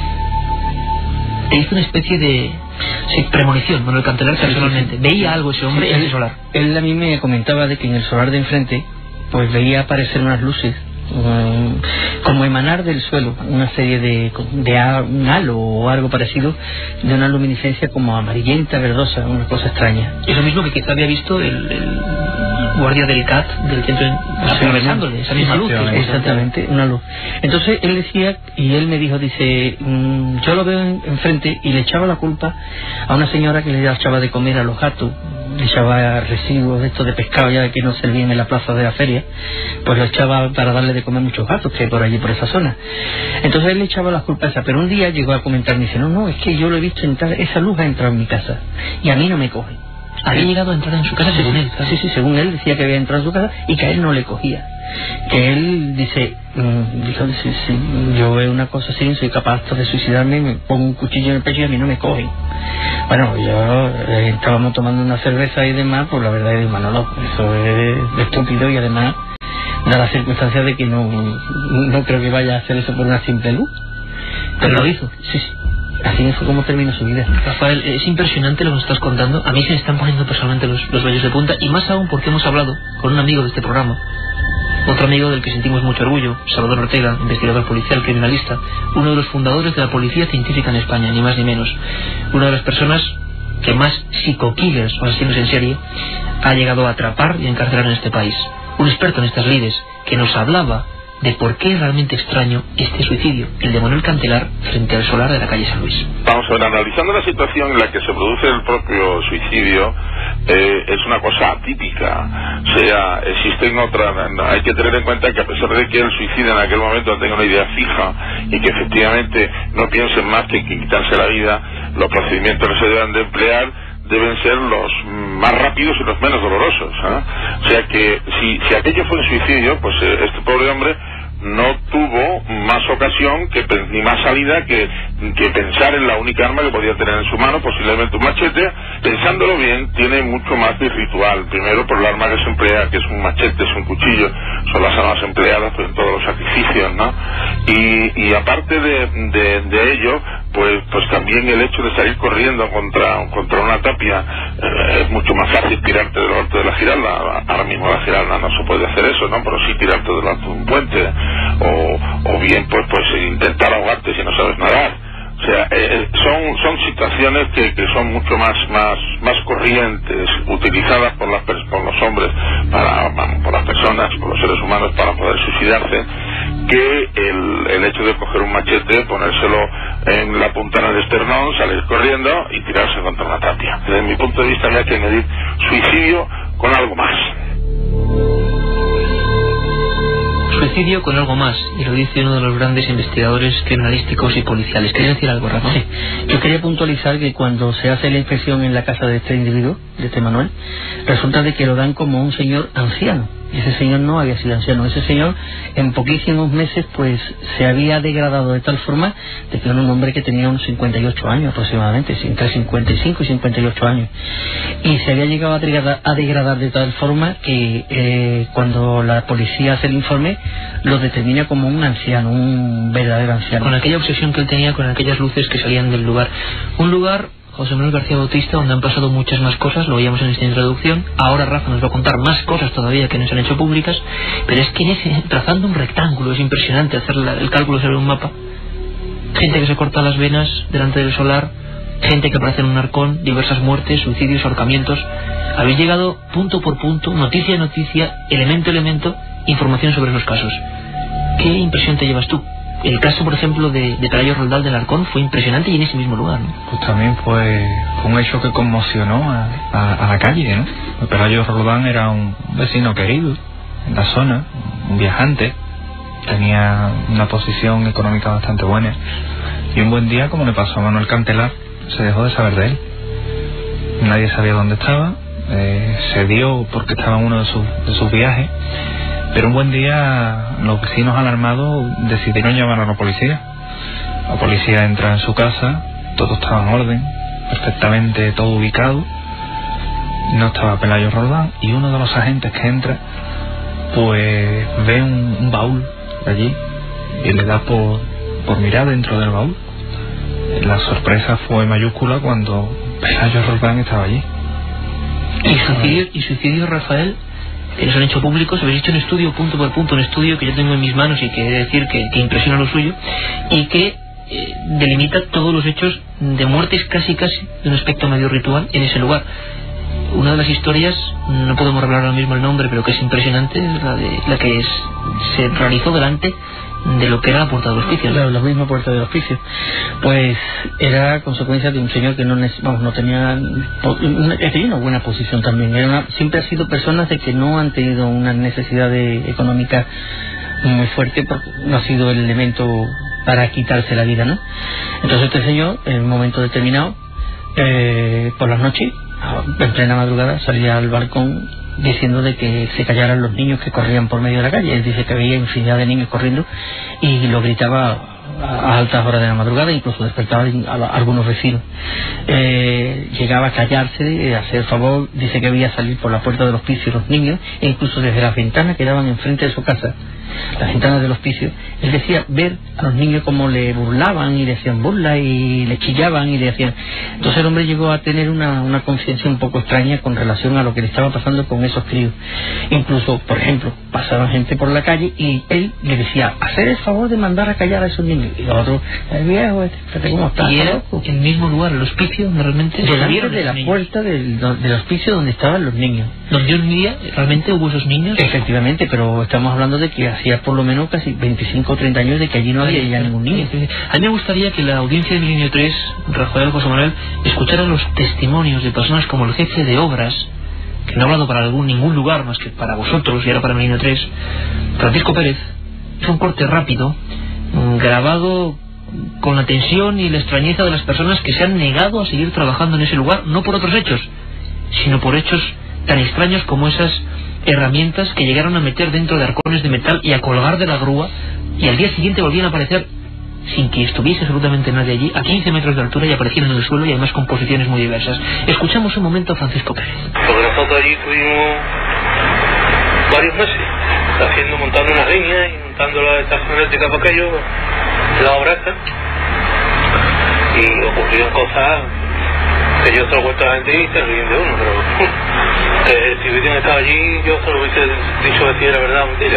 te hizo una especie de sí, premonición, Manuel Cantelar, personalmente. Sí, sí, sí. ¿Veía algo ese hombre sí, en él, el solar? Él a mí me comentaba de que en el solar de enfrente pues veía aparecer unas luces um, como emanar del suelo, una serie de, de un halo o algo parecido, de una luminiscencia como amarillenta, verdosa, una cosa extraña. Es lo mismo que quizá había visto el, el guardia del C A T del centro, atravesándole esa misma luz. Exactamente, una luz. Entonces él decía, y él me dijo, dice, mmm, yo lo veo en, enfrente, y le echaba la culpa a una señora que le echaba de comer a los gatos, le echaba residuos de estos de pescado ya que no servían en la plaza de la feria, pues lo echaba para darle de comer muchos gatos que hay por allí, por esa zona. Entonces él le echaba las culpas a esa, pero un día llegó a comentar, me dice, no, no, es que yo lo he visto entrar, esa luz ha entrado en mi casa y a mí no me coge. Había llegado a entrar en su casa según él. Claro. Sí, sí, según él decía que había entrado en su casa y que a él no le cogía. Que él dice, mmm, dijo, dice, sí, yo veo una cosa así, soy capaz de suicidarme, me pongo un cuchillo en el pecho y a mí no me cogen. Bueno, yo eh, estábamos tomando una cerveza y demás, pues la verdad es, Manolo, eso es de estúpido, y además da la circunstancia de que no, no creo que vaya a hacer eso por una simple luz. Pero lo hizo. Sí, sí. Así fue como terminó su vida. Rafael, es impresionante lo que nos estás contando. A mí se me están poniendo personalmente los, los vellos de punta, y más aún porque hemos hablado con un amigo de este programa, otro amigo del que sentimos mucho orgullo, Salvador Ortega, investigador policial, criminalista, uno de los fundadores de la Policía Científica en España, ni más ni menos, una de las personas que más psico-killers o asesinos en serie ha llegado a atrapar y a encarcelar en este país, un experto en estas lides, que nos hablaba de por qué es realmente extraño este suicidio, el de Manuel Cantelar frente al solar de la calle San Luis. Vamos a ver, analizando la situación en la que se produce el propio suicidio, eh, es una cosa atípica. O sea, existen otras, hay que tener en cuenta que a pesar de que el suicida en aquel momento tenga una idea fija y que efectivamente no piensen más que en quitarse la vida, los procedimientos que se deben de emplear deben ser los más rápidos y los menos dolorosos, ¿eh? O sea que si, si aquello fue un suicidio, pues eh, este pobre hombre no tuvo más ocasión que ni más salida que, que pensar en la única arma que podía tener en su mano, posiblemente un machete. Pensándolo bien, tiene mucho más de ritual. Primero por el arma que se emplea, que es un machete, es un cuchillo, son las armas empleadas pues, en todos los sacrificios, ¿no? Y, y aparte de, de, de ello, pues pues también el hecho de salir corriendo contra contra una tapia, eh, es mucho más fácil tirarte del alto de la Giralda. Ahora mismo la Giralda no se puede hacer eso, ¿no? Pero sí tirarte del alto de un puente, o, o bien pues pues intentar ahogarte si no sabes nadar. O sea, eh, son son situaciones que, que son mucho más más más corrientes, utilizadas por las por los hombres, para por las personas, por los seres humanos, para poder suicidarse, que el, el hecho de coger un machete, ponérselo en la punta del esternón, salir corriendo y tirarse contra una tapia. Desde mi punto de vista había que medir suicidio con algo más. Suicidio con algo más, y lo dice uno de los grandes investigadores criminalísticos y policiales. ¿Quieres decir algo, Rafa? Sí. Yo quería puntualizar que cuando se hace la inspección en la casa de este individuo, de este Manuel, resulta de que lo dan como un señor anciano. Y ese señor no había sido anciano. Ese señor en poquísimos meses pues se había degradado de tal forma de que era un hombre que tenía unos cincuenta y ocho años aproximadamente, entre cincuenta y cinco y cincuenta y ocho años. Y se había llegado a degradar, a degradar de tal forma que eh, cuando la policía hace el informe lo determina como un anciano, un verdadero anciano. Con aquella obsesión que él tenía con aquellas luces que salían del lugar. Un lugar, José Manuel García Bautista, donde han pasado muchas más cosas, lo veíamos en esta introducción. Ahora Rafa nos va a contar más cosas todavía que no se han hecho públicas, pero es que en ese, trazando un rectángulo, es impresionante hacer la, el cálculo sobre un mapa. Gente que se corta las venas delante del solar, gente que aparece en un arcón, diversas muertes, suicidios, ahorcamientos. Habéis llegado punto por punto, noticia a noticia, elemento a elemento, información sobre esos casos. ¿Qué impresión te llevas tú? El caso, por ejemplo, de, de Pelayo Roldán del Arcón fue impresionante y en ese mismo lugar, ¿no? Pues también fue, fue un hecho que conmocionó a, a, a la calle, ¿no? Pelayo Roldán era un vecino querido en la zona, un viajante, tenía una posición económica bastante buena, y un buen día, como le pasó a Manuel Cantelar, se dejó de saber de él. Nadie sabía dónde estaba, eh, se dio porque estaba en uno de sus, de sus viajes. Pero un buen día los vecinos alarmados decidieron llamar a la policía. La policía entra en su casa, todo estaba en orden, perfectamente todo ubicado. No estaba Pelayo Roldán, y uno de los agentes que entra pues ve un, un baúl allí y le da por, por mirar dentro del baúl. La sorpresa fue mayúscula cuando Pelayo Roldán estaba allí. Y suicidio, y suicidio, Rafael, que nos han hecho públicos. Habéis hecho un estudio punto por punto, un estudio que yo tengo en mis manos y que he de decir que, que impresiona lo suyo, y que eh, delimita todos los hechos de muertes casi casi de un aspecto medio ritual en ese lugar. Una de las historias, no podemos revelar ahora mismo el nombre, pero que es impresionante, es la, de, la que es, se realizó delante de lo que era la puerta del hospicio, ¿no? La, la misma puerta del hospicio. Pues era consecuencia de un señor que no, vamos, no tenía una, tenía una buena posición también. Era una, siempre ha sido personas de que no han tenido una necesidad de, económica muy fuerte, porque no ha sido el elemento para quitarse la vida, ¿no? Entonces este señor, en un momento determinado, eh, por las noches, en plena madrugada, salía al balcón diciendo de que se callaran los niños que corrían por medio de la calle. Él dice que veía infinidad de niños corriendo y lo gritaba a altas horas de la madrugada, incluso despertaba a algunos vecinos. Eh, llegaba a callarse, a hacer favor, dice que veía salir por la puerta del hospicio los niños, e incluso desde las ventanas que daban enfrente de su casa, las ventanas del hospicio, él decía ver a los niños como le burlaban y le hacían burla y le chillaban y le hacían. Entonces el hombre llegó a tener una, una conciencia un poco extraña con relación a lo que le estaba pasando con esos críos. Incluso, por ejemplo, pasaba gente por la calle y él le decía, hacer el favor de mandar a callar a esos niños, y los otros, el viejo este, ¿cómo está? Y era el mismo lugar, el hospicio, donde realmente delante de la puerta del, del hospicio donde estaban los niños, donde un día realmente hubo esos niños. Efectivamente, pero estamos hablando de que hacía hacía por lo menos casi veinticinco o treinta años de que allí no había ya ningún niño. A mí me gustaría que la audiencia de Milenio tres, Rafael, José Manuel, escuchara los testimonios de personas como el jefe de obras, que no ha hablado para algún ningún lugar más que para vosotros y ahora para Milenio tres, Francisco Pérez. Es un corte rápido, grabado con la tensión y la extrañeza de las personas que se han negado a seguir trabajando en ese lugar, no por otros hechos, sino por hechos tan extraños como esas herramientas que llegaron a meter dentro de arcones de metal y a colgar de la grúa, y al día siguiente volvían a aparecer sin que estuviese absolutamente nadie allí, a quince metros de altura, y aparecieron en el suelo, y además con posiciones muy diversas. Escuchamos un momento a Francisco Pérez. Porque nosotros allí estuvimos varios meses haciendo, montando unas líneas y montando la estación eléctrica para aquello, la obra esta, y ocurrieron cosas que yo se lo cuento a la gente y se ríen de uno, pero que si hubiesen estado allí yo se lo hubiese dicho que si era verdad o mentira.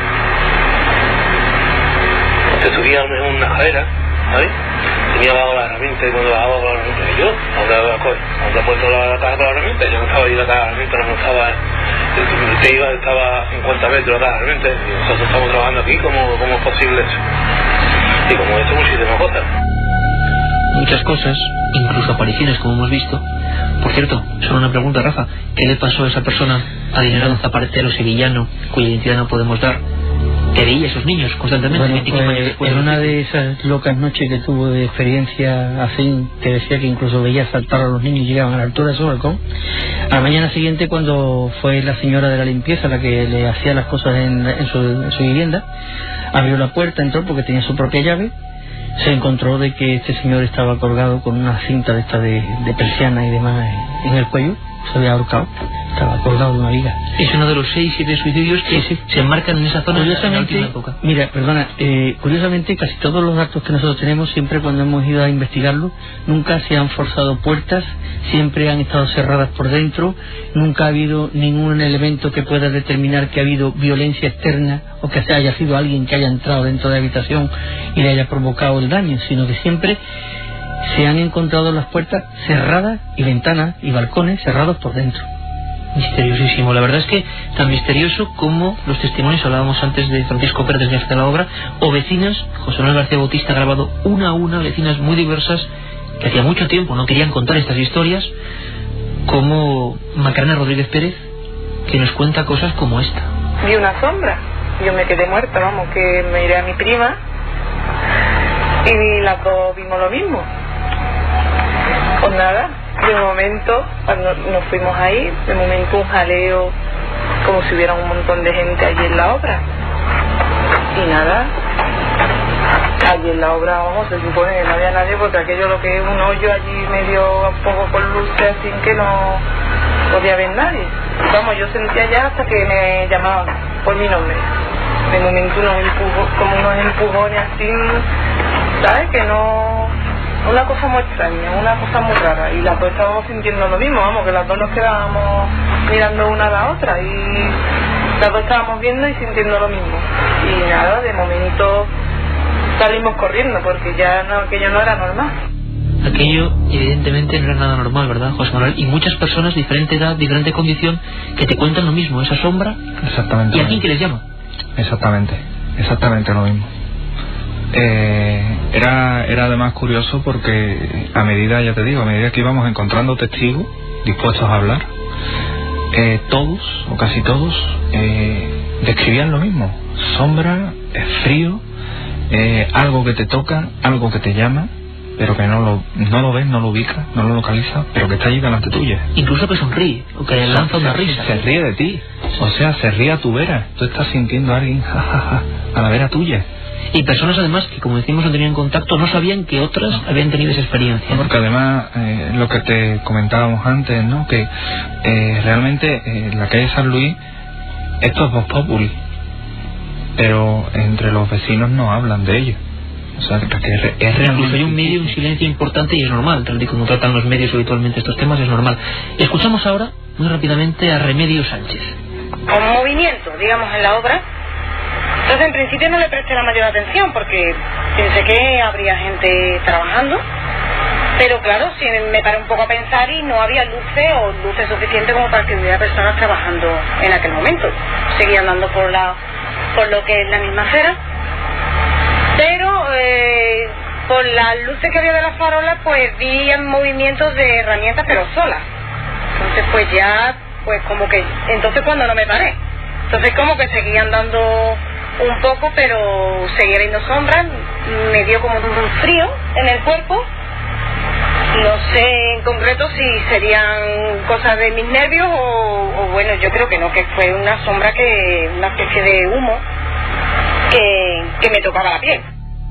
Se subía en una escalera, ¿sabes? Tenía abajo la herramienta y cuando bajaba con la herramienta, y yo, ¿dónde he puesto la caja con la herramienta? Yo no estaba allí la caja de la herramienta, no estaba, te iba, estaba a cincuenta metros la caja de la herramienta, y nosotros estamos trabajando aquí, ¿cómo, cómo es posible eso? Y como esto es muchísimas cosas. Muchas cosas, incluso apariciones como hemos visto. Por cierto, solo una pregunta, Rafa, ¿qué le pasó a esa persona adinerado zapatero sevillano cuya identidad no podemos dar, que veía a esos niños constantemente? Bueno, pues, en una de esas locas noches que tuvo de experiencia así, que decía que incluso veía saltar a los niños y llegaban a la altura de su balcón, a la mañana siguiente, cuando fue la señora de la limpieza la que le hacía las cosas en, en, su, en su vivienda, abrió la puerta, entró porque tenía su propia llave, se encontró de que este señor estaba colgado con una cinta de esta de, de persiana y demás en el cuello, se había ahorcado, estaba colgado de una viga. Es uno de los seis, siete suicidios que sí, sí. se enmarcan en esa zona en la última época. Mira, perdona, eh, curiosamente casi todos los datos que nosotros tenemos, siempre cuando hemos ido a investigarlo, nunca se han forzado puertas, siempre han estado cerradas por dentro, nunca ha habido ningún elemento que pueda determinar que ha habido violencia externa o que haya sido alguien que haya entrado dentro de la habitación y le haya provocado el daño, sino que siempre se han encontrado las puertas cerradas y ventanas y balcones cerrados por dentro. Misteriosísimo. La verdad es que tan misterioso como los testimonios, hablábamos antes de Francisco Pérez, jefe de la obra, o vecinas. José Manuel García Bautista ha grabado una a una vecinas muy diversas que hacía mucho tiempo no querían contar estas historias, como Macarena Rodríguez Pérez, que nos cuenta cosas como esta. Vi una sombra, yo me quedé muerta, vamos, que me iré a mi prima y las dos vimos lo mismo. Pues nada, de momento, cuando nos fuimos ahí, de momento un jaleo, como si hubiera un montón de gente allí en la obra. Y nada, allí en la obra, vamos, se supone que no había nadie, porque aquello lo que es un hoyo allí medio un poco con luces, sin que no podía haber nadie. Vamos, yo sentía ya hasta que me llamaban por mi nombre. De momento unos empujos, como unos empujones así, ¿sabes? Que no... Una cosa muy extraña, una cosa muy rara, y las dos estábamos sintiendo lo mismo, vamos, que las dos nos quedábamos mirando una a la otra y las dos estábamos viendo y sintiendo lo mismo. Y nada, de momento salimos corriendo porque ya no, aquello no era normal. Aquello evidentemente no era nada normal, ¿verdad, José Manuel? Y muchas personas, diferente edad, diferente condición, que te cuentan lo mismo, esa sombra. Exactamente. ¿Y a quién que les llama? Exactamente, exactamente lo mismo. Eh, era, era además curioso porque a medida, ya te digo, a medida que íbamos encontrando testigos dispuestos a hablar, eh, todos, o casi todos, eh, describían lo mismo. Sombra, eh, frío, eh, algo que te toca, algo que te llama, pero que no lo, no lo ves, no lo ubicas, no lo localizas, pero que está allí delante tuya. Incluso que sonríe, o que lanza una risa. Se ríe de ti, o sea, se ríe a tu vera. Tú estás sintiendo a alguien, jajaja, a la vera tuya. Y personas además que, como decimos, no tenían contacto, no sabían que otras no. habían tenido esa experiencia. No, porque además, eh, lo que te comentábamos antes, ¿no? Que eh, realmente eh, la calle San Luis, esto es vox populi, pero entre los vecinos no hablan de ello. O sea, que es realmente... Incluso hay un medio, un silencio importante, y es normal, tal y como tratan los medios habitualmente estos temas, es normal. Escuchamos ahora, muy rápidamente, a Remedios Sánchez. Con movimiento, digamos, en la obra. Entonces, en principio no le presté la mayor atención porque pensé que habría gente trabajando, pero claro, sí me paré un poco a pensar y no había luces o luces suficientes como para que hubiera personas trabajando en aquel momento. Seguí andando por la por lo que es la misma acera, pero eh, por las luces que había de las farolas pues vi movimientos de herramientas pero solas. Entonces pues ya, pues como que, entonces cuando no me paré, entonces como que seguía andando un poco, pero seguía viendo sombras, me dio como un frío en el cuerpo. No sé en concreto si serían cosas de mis nervios o, o bueno, yo creo que no, que fue una sombra, que una especie de humo que, que me tocaba la piel.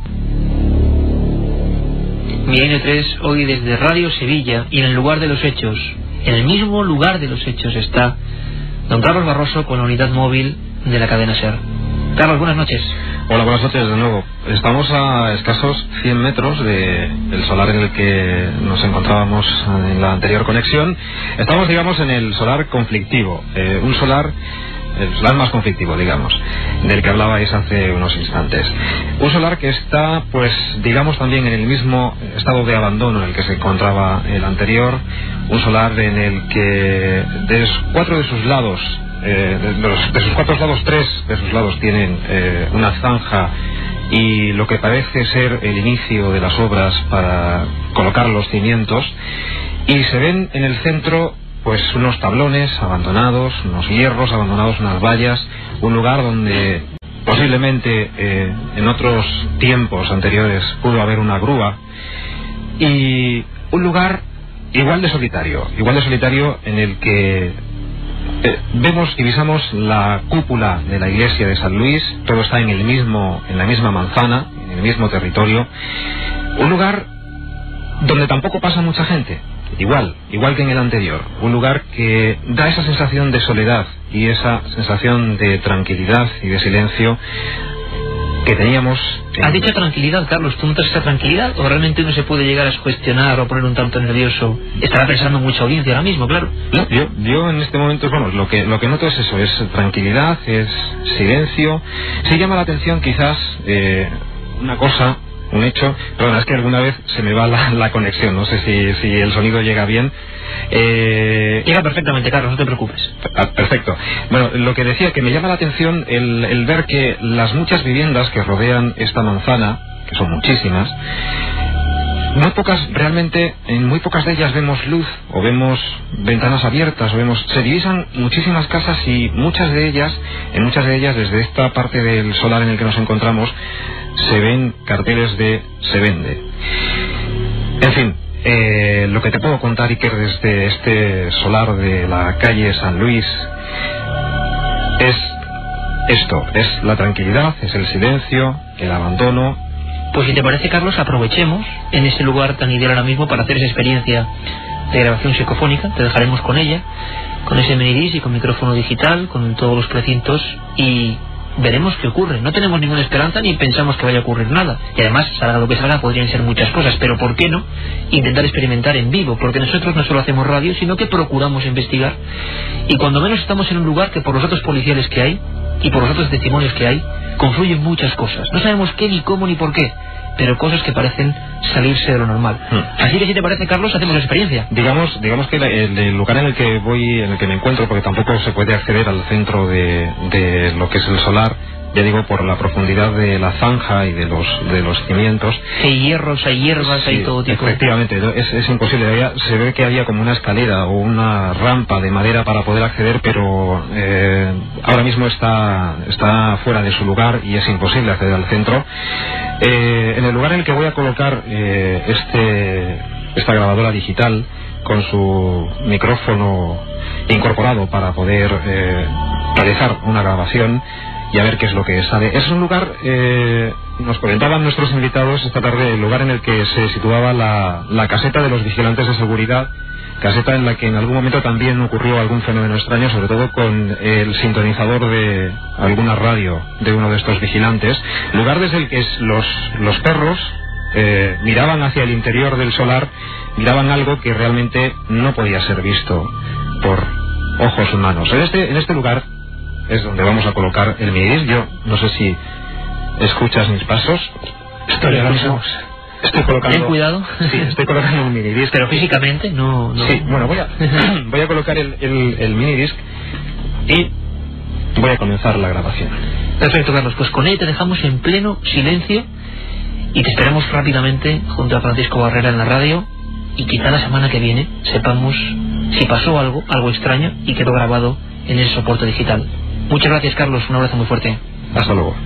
Milenio tres, hoy desde Radio Sevilla, y en el lugar de los hechos, en el mismo lugar de los hechos, está don Carlos Barroso con la unidad móvil de la cadena SER. Carlos, buenas noches. Hola, buenas noches de nuevo. Estamos a escasos cien metros del solar en el que nos encontrábamos en la anterior conexión. Estamos, digamos, en el solar conflictivo, eh, un solar, el solar más conflictivo, digamos, del que hablabais hace unos instantes. Un solar que está, pues, digamos, también en el mismo estado de abandono en el que se encontraba el anterior. Un solar en el que de cuatro de sus lados, Eh, de, los, de sus cuatro lados, tres de sus lados tienen eh, una zanja y lo que parece ser el inicio de las obras para colocar los cimientos, y se ven en el centro pues unos tablones abandonados, unos hierros abandonados, unas vallas, un lugar donde posiblemente eh, en otros tiempos anteriores pudo haber una grúa, y un lugar igual de solitario, igual de solitario en el que Eh, vemos y visamos la cúpula de la iglesia de San Luis. Todo está en el mismo, en la misma manzana, en el mismo territorio. Un lugar donde tampoco pasa mucha gente, igual, igual que en el anterior. Un lugar que da esa sensación de soledad y esa sensación de tranquilidad y de silencio que teníamos. ¿Has dicho tranquilidad, Carlos? ¿Tú notas esa tranquilidad? ¿O realmente uno se puede llegar a cuestionar o poner un tanto nervioso? Estará pensando mucha audiencia ahora mismo, claro. No, yo, yo en este momento, vamos, lo que, lo que noto es eso, es tranquilidad, es silencio. Sí llama la atención quizás eh, una cosa, un hecho, perdona, es que alguna vez se me va la, la conexión, no sé si, si el sonido llega bien. Eh... Llega perfectamente, Carlos, no te preocupes. Ah, perfecto. Bueno, lo que decía, que me llama la atención el, el ver que las muchas viviendas que rodean esta manzana, que son muchísimas, muy pocas, realmente, en muy pocas de ellas vemos luz, o vemos ventanas abiertas, o vemos, se divisan muchísimas casas, y muchas de ellas, en muchas de ellas, desde esta parte del solar en el que nos encontramos, se ven carteles de "se vende". En fin, eh, lo que te puedo contar, Iker, desde este solar de la calle San Luis, es esto, es la tranquilidad, es el silencio, el abandono. Pues si te parece, Carlos, aprovechemos en ese lugar tan ideal ahora mismo para hacer esa experiencia de grabación psicofónica. Te dejaremos con ella, con ese minidisc y con micrófono digital, con todos los precintos, y veremos qué ocurre. No tenemos ninguna esperanza ni pensamos que vaya a ocurrir nada, y además, salga lo que salga, podrían ser muchas cosas, pero ¿por qué no intentar experimentar en vivo? Porque nosotros no solo hacemos radio, sino que procuramos investigar, y cuando menos estamos en un lugar que, por los datos policiales que hay y por los otros testimonios que hay, confluyen muchas cosas. No sabemos qué, ni cómo, ni por qué, pero cosas que parecen salirse de lo normal. Hmm. Así que, si te parece, Carlos, hacemos la experiencia. Digamos, digamos que el, el lugar en el que voy, en el que me encuentro, porque tampoco se puede acceder al centro de, de lo que es el solar, ya digo, por la profundidad de la zanja y de los de los cimientos. Hay hierros, hay hierbas, sí, hay todo tipo. Efectivamente, es, es imposible. Había, se ve que había como una escalera o una rampa de madera para poder acceder, pero eh, ahora mismo está, está fuera de su lugar y es imposible acceder al centro. Eh, en el lugar en el que voy a colocar eh, este esta grabadora digital con su micrófono incorporado para poder eh, realizar una grabación y a ver qué es lo que sale. Es un lugar, eh, nos comentaban nuestros invitados esta tarde, el lugar en el que se situaba la, la caseta de los vigilantes de seguridad, caseta en la que en algún momento también ocurrió algún fenómeno extraño, sobre todo con el sintonizador de alguna radio de uno de estos vigilantes, lugar desde el que los, los perros eh, miraban hacia el interior del solar, miraban algo que realmente no podía ser visto por ojos humanos. En este, en este lugar es donde vamos a colocar el minidisc. Yo no sé si escuchas mis pasos. Estoy ahora mismo, estoy colocando. Ten cuidado. Sí, estoy colocando un minidisc. Pero físicamente no. no... Sí, bueno, voy a voy a colocar el, el, el minidisc y voy a comenzar la grabación. Perfecto, Carlos, pues con él te dejamos en pleno silencio y te esperamos rápidamente junto a Francisco Barrera en la radio, y quizá la semana que viene sepamos si pasó algo, algo extraño, y quedó grabado en ese soporte digital. Muchas gracias, Carlos, un abrazo muy fuerte. Hasta luego.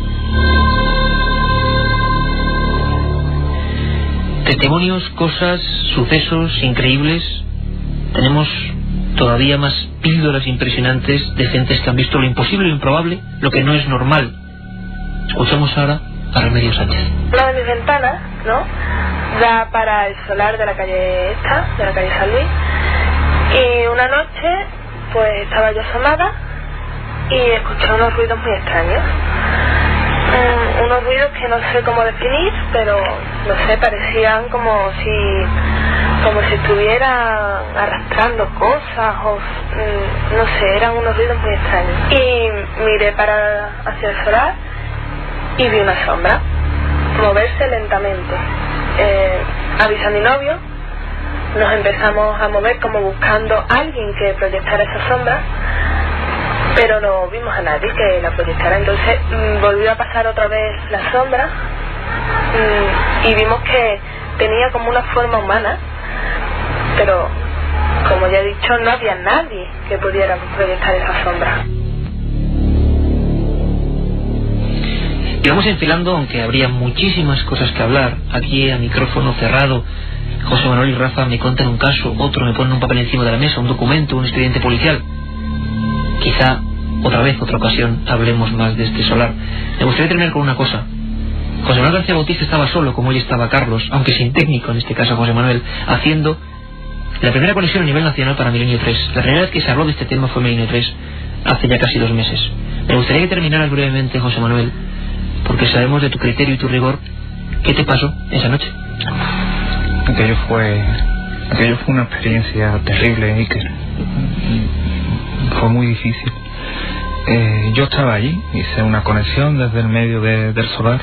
Testimonios, cosas, sucesos increíbles. Tenemos todavía más píldoras impresionantes de gentes que han visto lo imposible, lo improbable, lo que no es normal. Escuchamos ahora a Remedios Sánchez. Una de mis ventanas, ¿no?, da para el solar de la calle esta, de la calle San Luis. Y una noche, pues estaba yo asomada y escuché unos ruidos muy extraños. Um, unos ruidos que no sé cómo definir, pero no sé, parecían como si como si estuvieran arrastrando cosas o um, no sé, eran unos ruidos muy extraños. Y miré para hacia el solar y vi una sombra moverse lentamente. Eh, avisé a mi novio, nos empezamos a mover como buscando a alguien que proyectara esa sombra, pero no vimos a nadie que la proyectara. Entonces mmm, volvió a pasar otra vez la sombra mmm, y vimos que tenía como una forma humana, pero como ya he dicho, no había nadie que pudiera proyectar esa sombra. Y vamos enfilando, aunque habría muchísimas cosas que hablar. Aquí a micrófono cerrado, José Manuel y Rafa me cuentan un caso, otro me ponen un papel encima de la mesa, un documento, un expediente policial. Quizá otra vez, otra ocasión, hablemos más de este solar. Me gustaría terminar con una cosa. José Manuel García Bautista estaba solo, como hoy estaba Carlos, aunque sin técnico, en este caso José Manuel, haciendo la primera conexión a nivel nacional para Milenio tres. La primera vez que se habló de este tema fue Milenio tres, hace ya casi dos meses. Me gustaría que terminaras brevemente, José Manuel, porque sabemos de tu criterio y tu rigor. ¿Qué te pasó esa noche? Aquello fue aquello fue una experiencia terrible, Iker. Fue muy difícil. Eh, yo estaba allí, hice una conexión desde el medio de, del solar.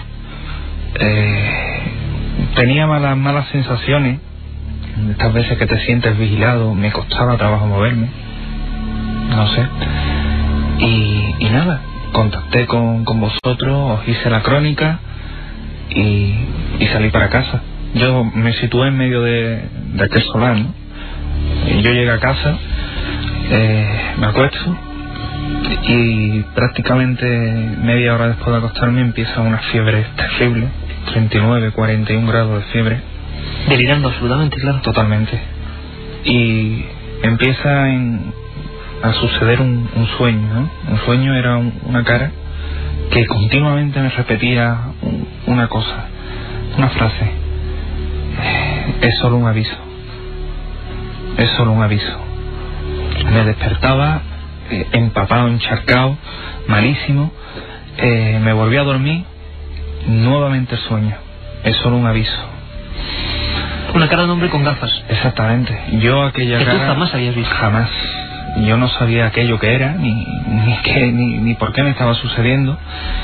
Eh, tenía malas malas sensaciones. Estas veces que te sientes vigilado, me costaba trabajo moverme. No sé. Y, y nada, contacté con, con vosotros, os hice la crónica y, y salí para casa. Yo me situé en medio de, de aquel solar, ¿no? Y yo llegué a casa, eh, me acuesto y prácticamente media hora después de acostarme empieza una fiebre terrible, treinta y nueve, cuarenta y uno grados de fiebre. Delirando absolutamente, claro. Totalmente. Y empieza en, a suceder un, un sueño, ¿no? Un sueño era un, una cara que continuamente me repetía un, una cosa, una frase. Es solo un aviso. Es solo un aviso. Me despertaba eh, empapado, encharcado, malísimo. Eh, me volví a dormir. Nuevamente el sueño. Es solo un aviso. Una cara de un hombre con gafas. Exactamente. Yo aquella que cara... tú jamás habías visto. Jamás. Yo no sabía aquello que era, ni, ni, qué, ni, ni por qué me estaba sucediendo.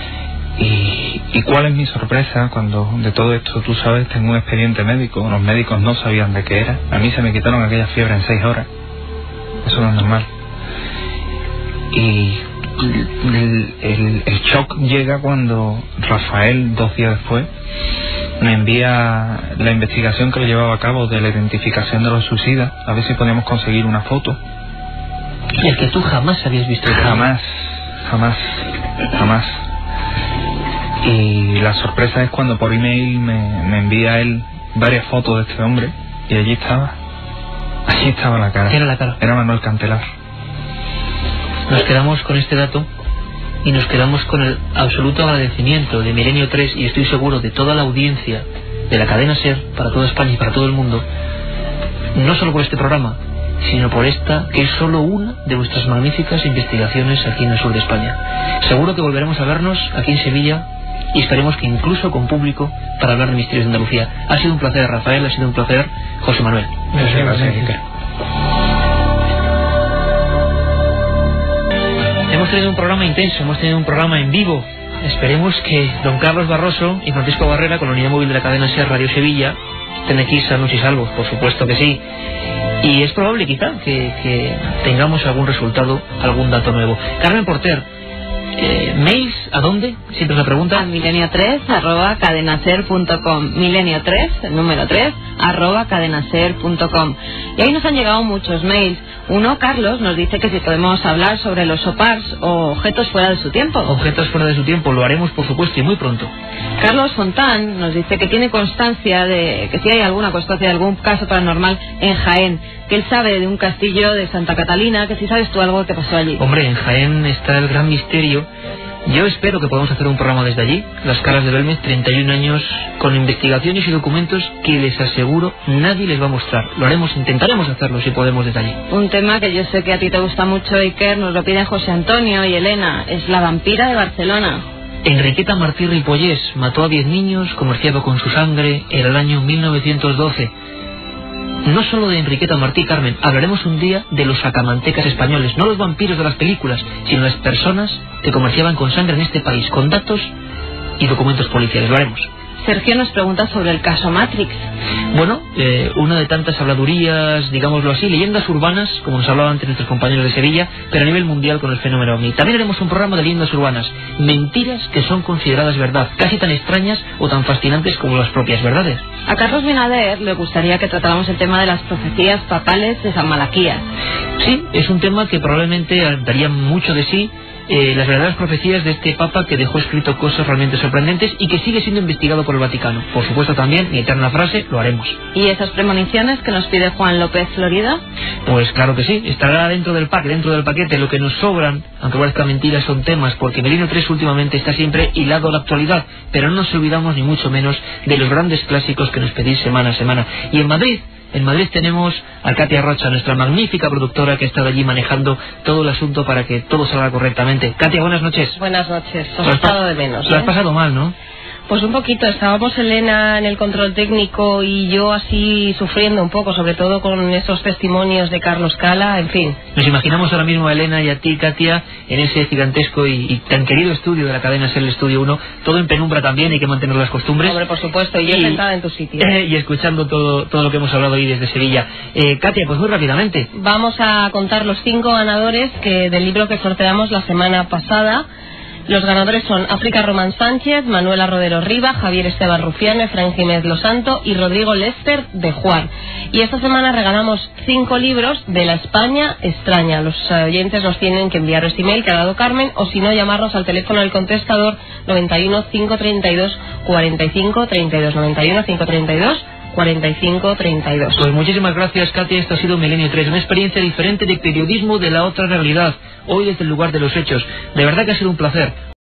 Y, y cuál es mi sorpresa cuando de todo esto, tú sabes, tengo un expediente médico. Los médicos no sabían de qué era. A mí se me quitaron aquella fiebre en seis horas. Eso no es normal. Y el, el, el shock llega cuando Rafael, dos días después, me envía la investigación que le llevaba a cabo de la identificación de los suicidas, a ver si podíamos conseguir una foto. Y el que tú jamás habías visto. Jamás, jamás, jamás. Y la sorpresa es cuando por email me, me envía él varias fotos de este hombre y allí estaba, allí estaba la cara. ¿Qué era la cara? Era Manuel Cantelar. Nos quedamos con este dato y nos quedamos con el absoluto agradecimiento de Milenio tres y estoy seguro de toda la audiencia de la cadena SER para toda España y para todo el mundo, no solo por este programa, sino por esta que es solo una de vuestras magníficas investigaciones aquí en el sur de España. Seguro que volveremos a vernos aquí en Sevilla y esperemos que incluso con público para hablar de Misterios de Andalucía. Ha sido un placer, Rafael, ha sido un placer, José Manuel. Muchas gracias, Iker. Hemos tenido un programa intenso, hemos tenido un programa en vivo. Esperemos que don Carlos Barroso y Francisco Barrera, con la unidad móvil de la cadena SER Radio Sevilla, estén aquí sanos y salvos, por supuesto que sí. Y es probable quizá que, que tengamos algún resultado, algún dato nuevo. Carmen Porter, eh, ¿Mails a dónde? Siempre es la pregunta. A milenio tres arroba cadenaser punto com. milenio tres, el número tres, arroba cadenaser punto com. Y ahí nos han llegado muchos mails. Uno, Carlos, nos dice que si podemos hablar sobre los OPARs o objetos fuera de su tiempo. Objetos fuera de su tiempo, lo haremos por supuesto y muy pronto. Carlos Fontán nos dice que tiene constancia de que si hay alguna constancia de algún caso paranormal en Jaén, que él sabe de un castillo de Santa Catalina, que si sabes tú algo que pasó allí. Hombre, en Jaén está el gran misterio. Yo espero que podamos hacer un programa desde allí, Las Caras de Belmez, treinta y un años, con investigaciones y documentos que les aseguro nadie les va a mostrar. Lo haremos, intentaremos hacerlo si podemos desde allí. Un tema que yo sé que a ti te gusta mucho, Iker, nos lo piden José Antonio y Elena, es la vampira de Barcelona. Enriqueta Martí Ripollés mató a diez niños, comerciaba con su sangre en el año mil novecientos doce. No solo de Enriqueta Martí, Carmen, hablaremos un día de los sacamantecas españoles, no los vampiros de las películas, sino las personas que comerciaban con sangre en este país, con datos y documentos policiales. Lo haremos. Sergio nos pregunta sobre el caso Matrix. Bueno, eh, una de tantas habladurías, digámoslo así, leyendas urbanas, como nos hablaban antes nuestros compañeros de Sevilla, pero a nivel mundial con el fenómeno OVNI. También haremos un programa de leyendas urbanas, mentiras que son consideradas verdad, casi tan extrañas o tan fascinantes como las propias verdades. A Carlos Benader le gustaría que tratáramos el tema de las profecías papales de San Malaquías. Sí, es un tema que probablemente daría mucho de sí. Eh, las verdaderas profecías de este Papa que dejó escrito cosas realmente sorprendentes y que sigue siendo investigado por el Vaticano. Por supuesto también, mi eterna frase, lo haremos. ¿Y esas premoniciones que nos pide Juan López Florida? Pues claro que sí, estará dentro del pack, dentro del paquete. Lo que nos sobran, aunque parezca mentira, son temas, porque Milenio tres últimamente está siempre hilado a la actualidad, pero no nos olvidamos ni mucho menos de los grandes clásicos que nos pedís semana a semana. Y en Madrid, En Madrid tenemos a Katia Rocha, nuestra magnífica productora que ha estado allí manejando todo el asunto para que todo salga correctamente. Katia, buenas noches. Buenas noches, os he estado de menos. Lo has ¿eh? pasado mal, ¿no? Pues un poquito, estábamos Elena en el control técnico y yo así sufriendo un poco, sobre todo con esos testimonios de Carlos Cala, en fin. Nos imaginamos ahora mismo a Elena y a ti, Katia, en ese gigantesco y, y tan querido estudio de la cadena Ser, el Estudio uno, todo en penumbra también, hay que mantener las costumbres. Hombre, por supuesto, y yo y, sentada en tu sitio. Eh, y escuchando todo, todo lo que hemos hablado hoy desde Sevilla. Eh, Katia, pues muy rápidamente. Vamos a contar los cinco ganadores que del libro que sorteamos la semana pasada. Los ganadores son África Román Sánchez, Manuela Rodero Riva, Javier Esteban Rufián, Efraín Jiménez Losanto y Rodrigo Lester de Juan. Y esta semana regalamos cinco libros de la España extraña. Los oyentes nos tienen que enviar este email que ha dado Carmen, o si no, llamarnos al teléfono del contestador noventa y uno, cinco treinta y dos, cuarenta y cinco treinta y dos, noventa y uno, cinco treinta y dos, cuarenta y cinco treinta y dos. Pues muchísimas gracias, Katia. Esto ha sido Milenio tres, una experiencia diferente de periodismo de la otra realidad, hoy desde el lugar de los hechos. De verdad que ha sido un placer.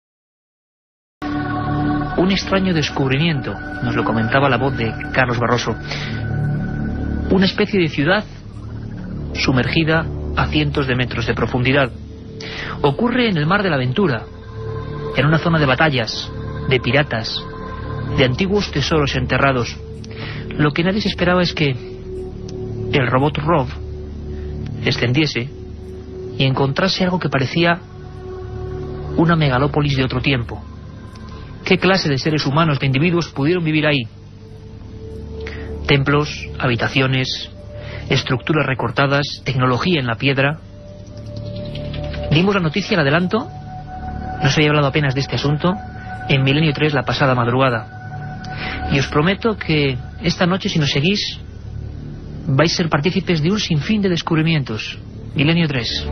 Un extraño descubrimiento, nos lo comentaba la voz de Carlos Barroso. Una especie de ciudad sumergida a cientos de metros de profundidad. Ocurre en el mar de la Aventura, en una zona de batallas, de piratas, de antiguos tesoros enterrados. Lo que nadie se esperaba es que el robot Rob descendiese y encontrase algo que parecía una megalópolis de otro tiempo. ¿Qué clase de seres humanos, de individuos pudieron vivir ahí? Templos, habitaciones, estructuras recortadas, tecnología en la piedra. Dimos la noticia, el adelanto, no se había hablado apenas de este asunto, en Milenio tres la pasada madrugada. Y os prometo que esta noche, si nos seguís, vais a ser partícipes de un sinfín de descubrimientos. Milenio tres.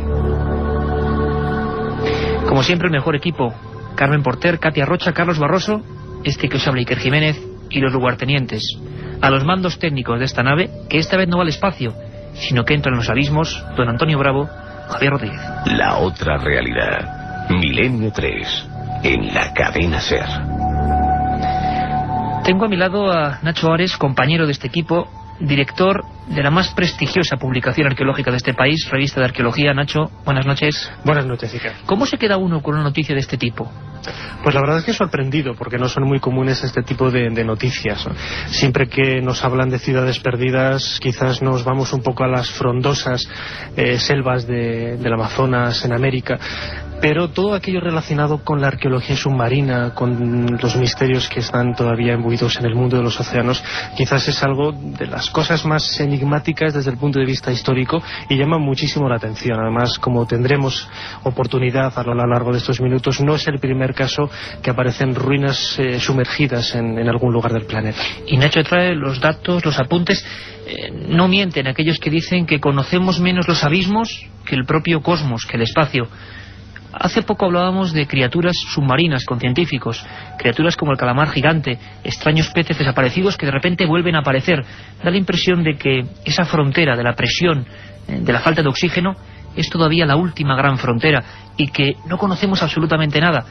Como siempre, el mejor equipo: Carmen Porter, Katia Rocha, Carlos Barroso, este que os habla Iker Jiménez y los lugartenientes. A los mandos técnicos de esta nave, que esta vez no va al espacio, sino que entra en los abismos, don Antonio Bravo, Javier Rodríguez. La otra realidad. Milenio tres, en la cadena Ser. Tengo a mi lado a Nacho Ares, compañero de este equipo, director de la más prestigiosa publicación arqueológica de este país, Revista de Arqueología. Nacho, buenas noches. Buenas noches, Iker. ¿Cómo se queda uno con una noticia de este tipo? Pues la verdad es que sorprendido, porque no son muy comunes este tipo de, de noticias. Siempre que nos hablan de ciudades perdidas, quizás nos vamos un poco a las frondosas eh, selvas de, del Amazonas en América, pero todo aquello relacionado con la arqueología submarina, con los misterios que están todavía imbuidos en el mundo de los océanos, quizás es algo de las cosas más enigmáticas desde el punto de vista histórico y llama muchísimo la atención. Además, como tendremos oportunidad a lo largo de estos minutos, no es el primer caso que aparecen ruinas eh, sumergidas en, en algún lugar del planeta. Y Nacho trae los datos, los apuntes. Eh, no mienten aquellos que dicen que conocemos menos los abismos que el propio cosmos, que el espacio. Hace poco hablábamos de criaturas submarinas con científicos, criaturas como el calamar gigante, extraños peces desaparecidos que de repente vuelven a aparecer. Da la impresión de que esa frontera de la presión, eh, de la falta de oxígeno, es todavía la última gran frontera y que no conocemos absolutamente nada.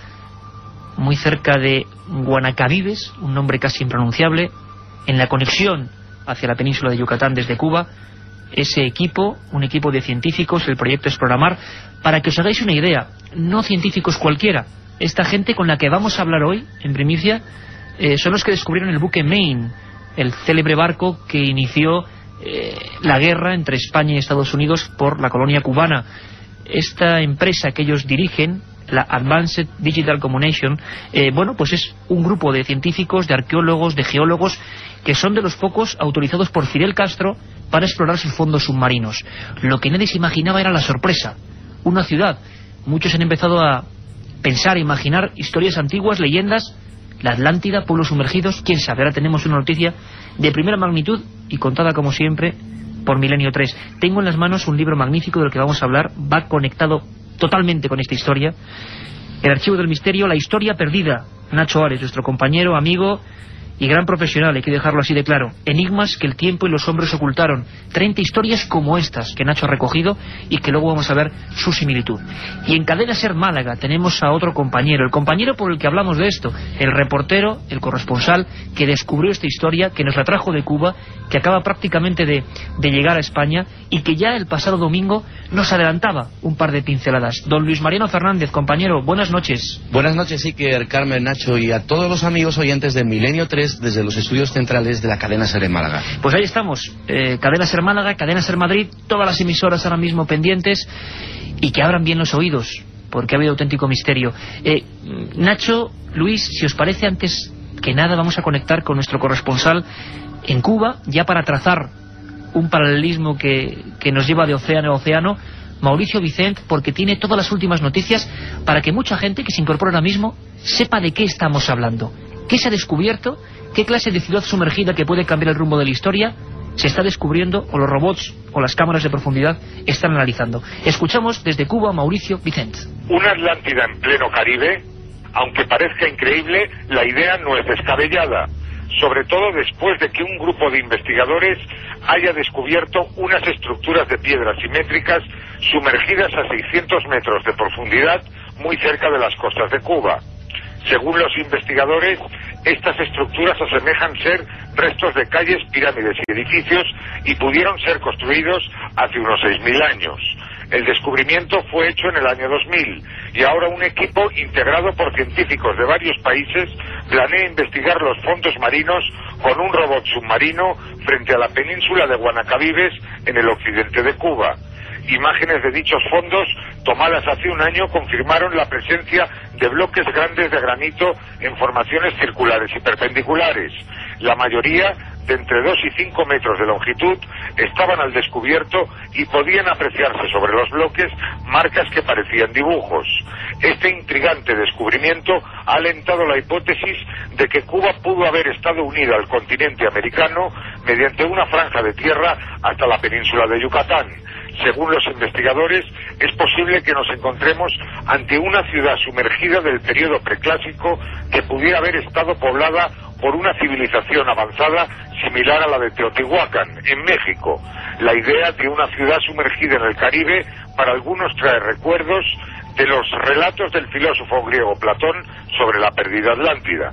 Muy cerca de Guanacavives, un nombre casi impronunciable, en la conexión hacia la península de Yucatán desde Cuba, ese equipo, un equipo de científicos, el proyecto Exploramar, para que os hagáis una idea, no científicos cualquiera, esta gente con la que vamos a hablar hoy, en primicia, eh, son los que descubrieron el buque Maine, el célebre barco que inició eh, la guerra entre España y Estados Unidos por la colonia cubana. Esta empresa que ellos dirigen, la Advanced Digital Communication, eh, bueno, pues es un grupo de científicos, de arqueólogos, de geólogos, que son de los pocos autorizados por Fidel Castro para explorar sus fondos submarinos. Lo que nadie se imaginaba era la sorpresa. Una ciudad. Muchos han empezado a pensar, a imaginar historias antiguas, leyendas. La Atlántida, pueblos sumergidos, quién sabe. Ahora tenemos una noticia de primera magnitud y contada como siempre por Milenio tres. Tengo en las manos un libro magnífico del que vamos a hablar. Va conectado totalmente con esta historia. El archivo del misterio, la historia perdida. Nacho Ares, nuestro compañero, amigo y gran profesional, hay que dejarlo así de claro. Enigmas que el tiempo y los hombres ocultaron. treinta historias como estas que Nacho ha recogido y que luego vamos a ver su similitud. Y en Cadena Ser Málaga tenemos a otro compañero, el compañero por el que hablamos de esto, el reportero, el corresponsal que descubrió esta historia, que nos la trajo de Cuba, que acaba prácticamente de, de llegar a España y que ya el pasado domingo nos adelantaba un par de pinceladas. Don Luis Mariano Fernández, compañero, buenas noches. Buenas noches, Iker, Carmen, Nacho y a todos los amigos oyentes de Milenio tres desde los estudios centrales de la Cadena Ser en Málaga. Pues ahí estamos, eh, Cadena Ser Málaga, Cadena Ser Madrid, todas las emisoras ahora mismo pendientes y que abran bien los oídos, porque ha habido auténtico misterio. Eh, Nacho, Luis, si os parece, antes que nada vamos a conectar con nuestro corresponsal en Cuba, ya para trazar un paralelismo que, que nos lleva de océano a océano, Mauricio Vicent, porque tiene todas las últimas noticias para que mucha gente que se incorpora ahora mismo sepa de qué estamos hablando. ¿Qué se ha descubierto? ¿Qué clase de ciudad sumergida que puede cambiar el rumbo de la historia se está descubriendo o los robots o las cámaras de profundidad están analizando? Escuchamos desde Cuba a Mauricio Vicent. Una Atlántida en pleno Caribe, aunque parezca increíble, la idea no es descabellada, sobre todo después de que un grupo de investigadores haya descubierto unas estructuras de piedras simétricas sumergidas a seiscientos metros de profundidad muy cerca de las costas de Cuba. Según los investigadores, estas estructuras asemejan ser restos de calles, pirámides y edificios y pudieron ser construidos hace unos seis mil años. El descubrimiento fue hecho en el año dos mil y ahora un equipo integrado por científicos de varios países planea investigar los fondos marinos con un robot submarino frente a la península de Guanacavives en el occidente de Cuba. Imágenes de dichos fondos tomadas hace un año confirmaron la presencia de bloques grandes de granito en formaciones circulares y perpendiculares. La mayoría, de entre dos y cinco metros de longitud, estaban al descubierto y podían apreciarse sobre los bloques marcas que parecían dibujos. Este intrigante descubrimiento ha alentado la hipótesis de que Cuba pudo haber estado unida al continente americano mediante una franja de tierra hasta la península de Yucatán. Según los investigadores, es posible que nos encontremos ante una ciudad sumergida del periodo preclásico que pudiera haber estado poblada por una civilización avanzada similar a la de Teotihuacán, en México. La idea de una ciudad sumergida en el Caribe para algunos trae recuerdos de los relatos del filósofo griego Platón sobre la perdida Atlántida.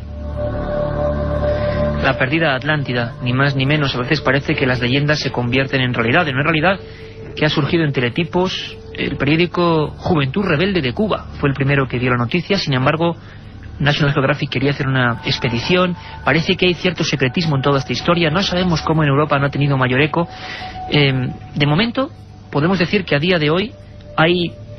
La perdida Atlántida, ni más ni menos. A veces parece que las leyendas se convierten en realidad, en una realidad que ha surgido en teletipos. El periódico Juventud Rebelde de Cuba fue el primero que dio la noticia. Sin embargo, National Geographic quería hacer una expedición. Parece que hay cierto secretismo en toda esta historia. No sabemos cómo en Europa no ha tenido mayor eco. Eh, de momento, podemos decir que a día de hoy hay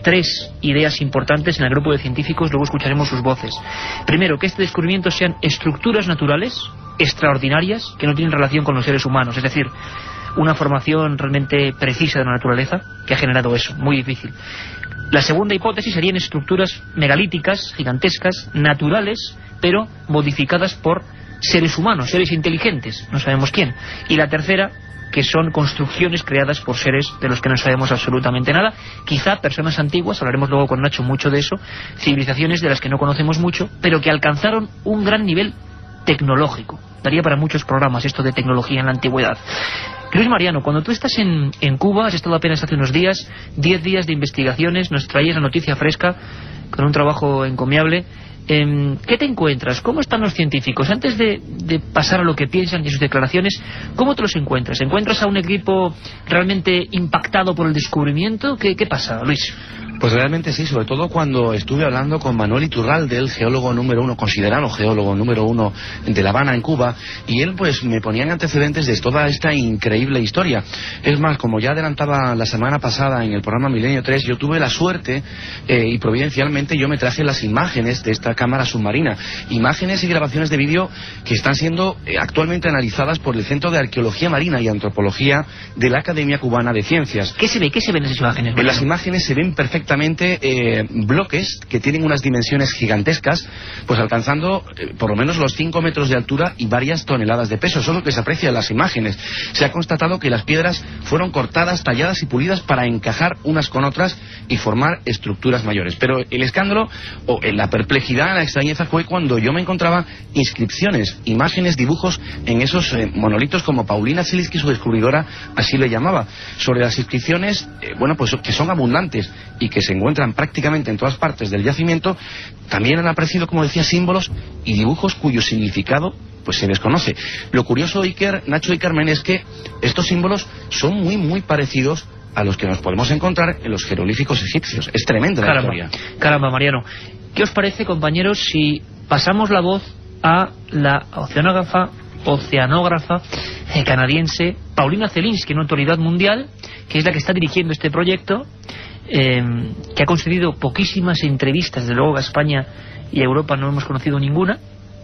tres ideas importantes en el grupo de científicos, luego escucharemos sus voces. Primero, que este descubrimiento sean estructuras naturales extraordinarias que no tienen relación con los seres humanos, es decir, una formación realmente precisa de la naturaleza que ha generado eso, muy difícil. La segunda hipótesis serían estructuras megalíticas, gigantescas, naturales, pero modificadas por seres humanos, seres inteligentes, no sabemos quién. Y la tercera, que son construcciones creadas por seres de los que no sabemos absolutamente nada, quizá personas antiguas, hablaremos luego con Nacho mucho de eso, civilizaciones de las que no conocemos mucho, pero que alcanzaron un gran nivel tecnológico. Daría para muchos programas esto de tecnología en la antigüedad. Luis Mariano, cuando tú estás en, en Cuba, has estado apenas hace unos días, diez días de investigaciones, nos traías la noticia fresca, con un trabajo encomiable. Eh, ¿Qué te encuentras? ¿Cómo están los científicos? Antes de, de pasar a lo que piensan y sus declaraciones, ¿cómo te los encuentras? ¿Encuentras a un equipo realmente impactado por el descubrimiento? ¿Qué, qué pasa, Luis? Pues realmente sí, sobre todo cuando estuve hablando con Manuel Iturralde, el geólogo número uno, considerado geólogo número uno de La Habana, en Cuba, y él pues me ponía en antecedentes de toda esta increíble historia. Es más, como ya adelantaba la semana pasada en el programa Milenio tres, yo tuve la suerte eh, y providencialmente yo me traje las imágenes de esta cámara submarina, imágenes y grabaciones de vídeo que están siendo eh, actualmente analizadas por el Centro de Arqueología Marina y Antropología de la Academia Cubana de Ciencias. ¿Qué se ve? ¿Qué se ven esas imágenes? En las imágenes se ven perfectamente Eh, bloques que tienen unas dimensiones gigantescas, pues alcanzando eh, por lo menos los cinco metros de altura y varias toneladas de peso. Eso es lo que se aprecia en las imágenes. Se ha constatado que las piedras fueron cortadas, talladas y pulidas para encajar unas con otras y formar estructuras mayores. Pero el escándalo, o eh, la perplejidad, la extrañeza, fue cuando yo me encontraba inscripciones, imágenes, dibujos en esos eh, monolitos, como Paulina Zelinsky, su descubridora, así le llamaba. Sobre las inscripciones, eh, bueno, pues que son abundantes y que se encuentran prácticamente en todas partes del yacimiento, también han aparecido, como decía, símbolos y dibujos cuyo significado pues se desconoce. Lo curioso, Iker, Nacho y Carmen, es que estos símbolos son muy muy parecidos a los que nos podemos encontrar en los jeroglíficos egipcios. Es tremenda la Caramba, historia. caramba, Mariano. ¿Qué os parece, compañeros, si pasamos la voz a la oceanógrafa, oceanógrafa eh, canadiense Paulina Zelinsky, una autoridad mundial, que es la que está dirigiendo este proyecto, Eh, que ha concedido poquísimas entrevistas, desde luego a España y a Europa no hemos conocido ninguna,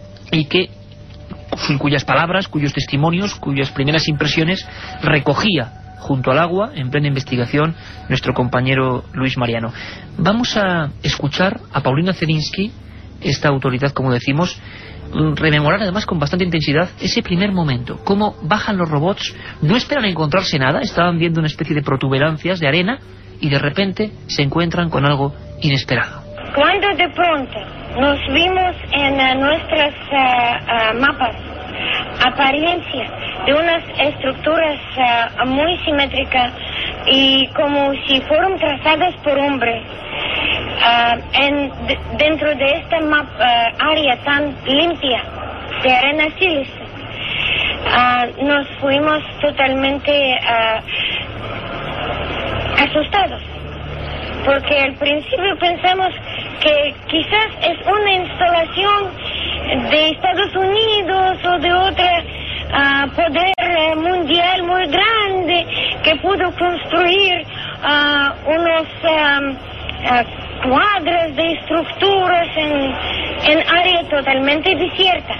y que cuyas palabras, cuyos testimonios, cuyas primeras impresiones recogía junto al agua, en plena investigación, nuestro compañero Luis Mariano. Vamos a escuchar a Paulina Zelinsky, esta autoridad, como decimos, rememorar además con bastante intensidad ese primer momento, cómo bajan los robots, no esperan encontrarse nada, estaban viendo una especie de protuberancias de arena, y de repente se encuentran con algo inesperado. Cuando de pronto nos vimos en uh, nuestros uh, uh, mapas apariencia de unas estructuras uh, muy simétricas y como si fueran trazadas por hombres uh, en, de, dentro de esta map, uh, área tan limpia de arena sílice, uh, nos fuimos totalmente uh, asustados, porque al principio pensamos que quizás es una instalación de Estados Unidos o de otro uh, poder uh, mundial muy grande que pudo construir uh, unos um, uh, cuadras de estructuras en, en área totalmente desierta.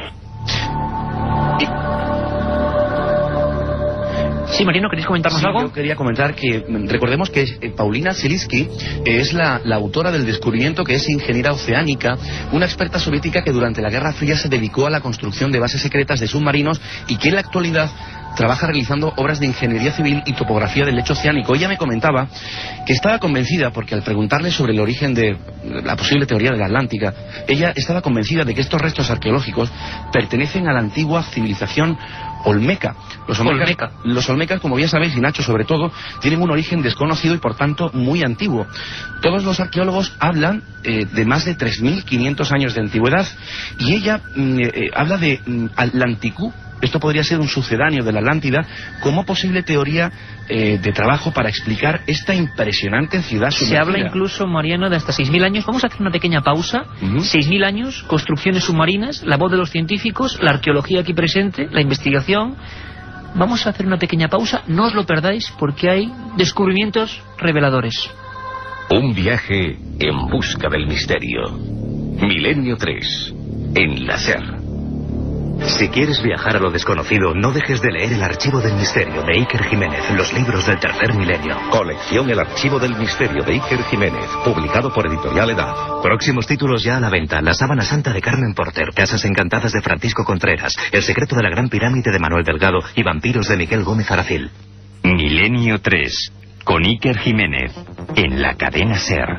Sí, Marino, ¿queréis comentarnos sí, algo? Yo quería comentar que, recordemos que eh, Paulina Zelinsky es la, la autora del descubrimiento, que es ingeniera oceánica, una experta soviética que durante la Guerra Fría se dedicó a la construcción de bases secretas de submarinos y que en la actualidad trabaja realizando obras de ingeniería civil y topografía del lecho oceánico. Ella me comentaba que estaba convencida, porque al preguntarle sobre el origen de la posible teoría de la Atlántica, ella estaba convencida de que estos restos arqueológicos pertenecen a la antigua civilización olmeca. Los olmecas, Olmeca. los olmecas, como bien sabéis, y Nacho sobre todo, tienen un origen desconocido y por tanto muy antiguo. Todos los arqueólogos hablan eh, de más de tres mil quinientos años de antigüedad, y ella mm, eh, habla de mm, Atlanticú. Esto podría ser un sucedáneo de la Atlántida, como posible teoría eh, de trabajo para explicar esta impresionante ciudad sumergida. Se habla incluso, Mariano, de hasta seis mil años. Vamos a hacer una pequeña pausa. Uh-huh. seis mil años, construcciones submarinas, la voz de los científicos, la arqueología aquí presente, la investigación. Vamos a hacer una pequeña pausa, no os lo perdáis, porque hay descubrimientos reveladores. Un viaje en busca del misterio. Milenio tres, en la SER. Si quieres viajar a lo desconocido, no dejes de leer El Archivo del Misterio de Iker Jiménez, los libros del tercer milenio. Colección El Archivo del Misterio de Iker Jiménez, publicado por Editorial Edad. Próximos títulos ya a la venta: La Sábana Santa de Carmen Porter, Casas Encantadas de Francisco Contreras, El Secreto de la Gran Pirámide de Manuel Delgado y Vampiros de Miguel Gómez Aracil. Milenio tres, con Iker Jiménez, en la cadena SER.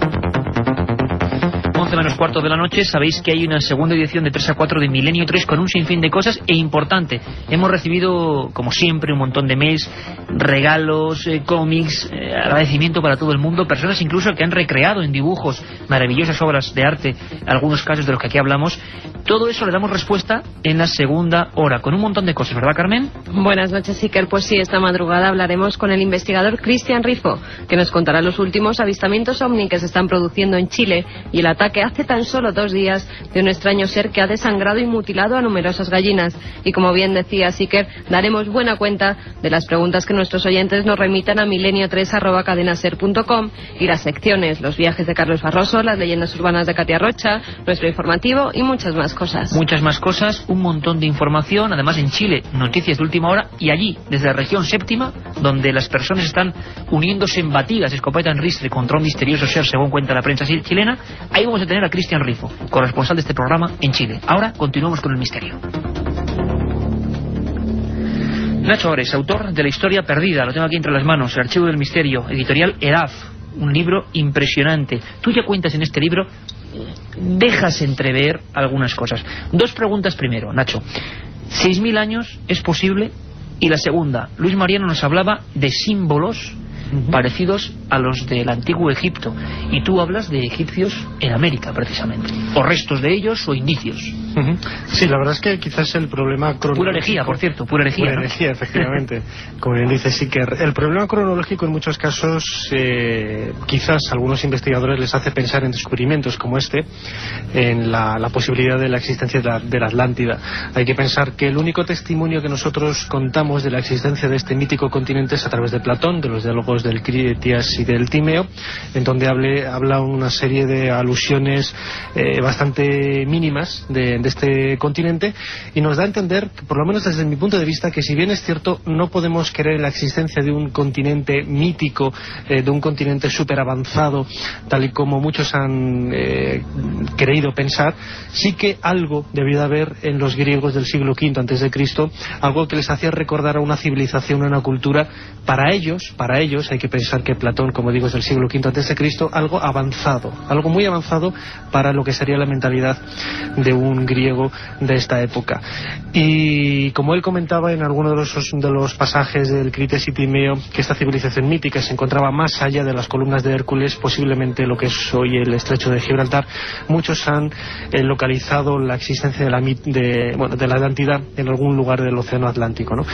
once menos cuarto de la noche, sabéis que hay una segunda edición de tres a cuatro de Milenio tres con un sinfín de cosas, e importante, hemos recibido como siempre un montón de mails, regalos, eh, cómics, eh, agradecimiento para todo el mundo, personas incluso que han recreado en dibujos maravillosas obras de arte, algunos casos de los que aquí hablamos. Todo eso le damos respuesta en la segunda hora, con un montón de cosas, ¿verdad, Carmen? Buenas noches, Iker. Pues sí, esta madrugada hablaremos con el investigador Cristian Rifo, que nos contará los últimos avistamientos ovni que se están produciendo en Chile y el ataque hace tan solo dos días de un extraño ser que ha desangrado y mutilado a numerosas gallinas. Y como bien decía Iker, daremos buena cuenta de las preguntas que nuestros oyentes nos remitan a milenio tres arroba cadenaser punto com y las secciones, los viajes de Carlos Barroso, las leyendas urbanas de Katia Rocha, nuestro informativo y muchas más cosas. Muchas más cosas, un montón de información, además en Chile, noticias de última hora, y allí, desde la región séptima, donde las personas están uniéndose en batidas, escopeta en ristre contra un misterioso ser, según cuenta la prensa chilena, ahí vamos a tener a Cristian Rifo, corresponsal de este programa en Chile. Ahora continuamos con el misterio. Nacho Ores, autor de La Historia Perdida, lo tengo aquí entre las manos, El Archivo del Misterio, editorial Edad, un libro impresionante. Tú ya cuentas en este libro, dejas entrever algunas cosas. Dos preguntas primero, Nacho. ¿Seis mil años es posible? Y la segunda, Luis Mariano nos hablaba de símbolos uh-huh. parecidos a los del antiguo Egipto, y tú hablas de egipcios en América, precisamente, o restos de ellos o indicios. Uh-huh. Sí, la verdad es que quizás el problema cronológico... Pura herejía, por cierto, pura herejía. Pura ¿no? herejía, efectivamente, como bien dice Iker. El problema cronológico en muchos casos, eh, quizás a algunos investigadores les hace pensar en descubrimientos como este, en la, la posibilidad de la existencia de la, de la Atlántida. Hay que pensar que el único testimonio que nosotros contamos de la existencia de este mítico continente es a través de Platón, de los diálogos del Critias y del Timeo, en donde hable, habla una serie de alusiones eh, bastante mínimas de, de este continente, y nos da a entender, por lo menos desde mi punto de vista, que si bien es cierto no podemos creer en la existencia de un continente mítico, eh, de un continente súper avanzado, tal y como muchos han eh, querido pensar, sí que algo debió de haber en los griegos del siglo quinto antes de Cristo, algo que les hacía recordar a una civilización, a una cultura, para ellos, para ellos hay que pensar que Platón, como digo, es del siglo quinto antes de Cristo, algo avanzado, algo muy avanzado para lo que sería la mentalidad de un griego de esta época. Y como él comentaba en alguno de los, de los pasajes del Critias y Timeo, que esta civilización mítica se encontraba más allá de las columnas de Hércules, posiblemente lo que es hoy el estrecho de Gibraltar. Muchos han eh, localizado la existencia de la, de, bueno, de la Atlántida en algún lugar del océano Atlántico, ¿no?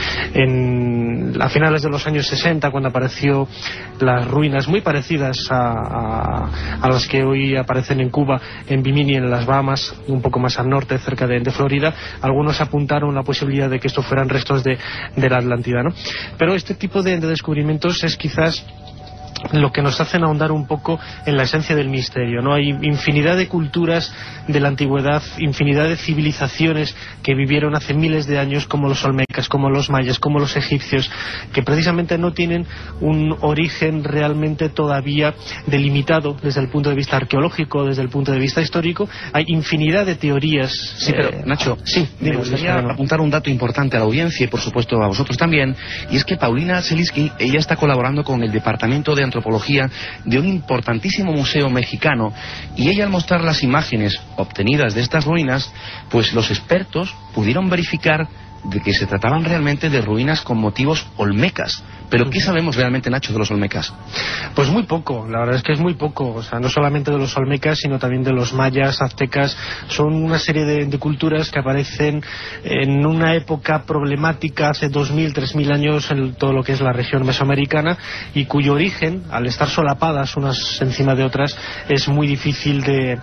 En, a finales de los años sesenta, cuando apareció las ruinas muy parecidas a, a, a las que hoy aparecen en Cuba, en Bimini, en las Bahamas, un poco más al norte, cerca de, de Florida, algunos apuntaron la posibilidad de que esto fueran restos de, de la Atlántida, ¿no? Pero este tipo de, de descubrimientos es quizás lo que nos hacen ahondar un poco en la esencia del misterio, ¿no? Hay infinidad de culturas de la antigüedad, infinidad de civilizaciones que vivieron hace miles de años, como los olmecas, como los mayas, como los egipcios, que precisamente no tienen un origen realmente todavía delimitado desde el punto de vista arqueológico, desde el punto de vista histórico. Hay infinidad de teorías. Sí, pero eh, Nacho, sí, me gustaría apuntar un dato importante a la audiencia y por supuesto a vosotros también, y es que Paulina Zelinsky, ella está colaborando con el Departamento de Antropología de un importantísimo museo mexicano, y ella, al mostrar las imágenes obtenidas de estas ruinas, pues los expertos pudieron verificar de que se trataban realmente de ruinas con motivos olmecas. Pero ¿qué sabemos realmente, Nacho, de los olmecas? Pues muy poco, la verdad es que es muy poco. O sea, no solamente de los olmecas, sino también de los mayas, aztecas. Son una serie de, de culturas que aparecen en una época problemática hace dos mil, tres mil años en todo lo que es la región mesoamericana, y cuyo origen, al estar solapadas unas encima de otras, es muy difícil de,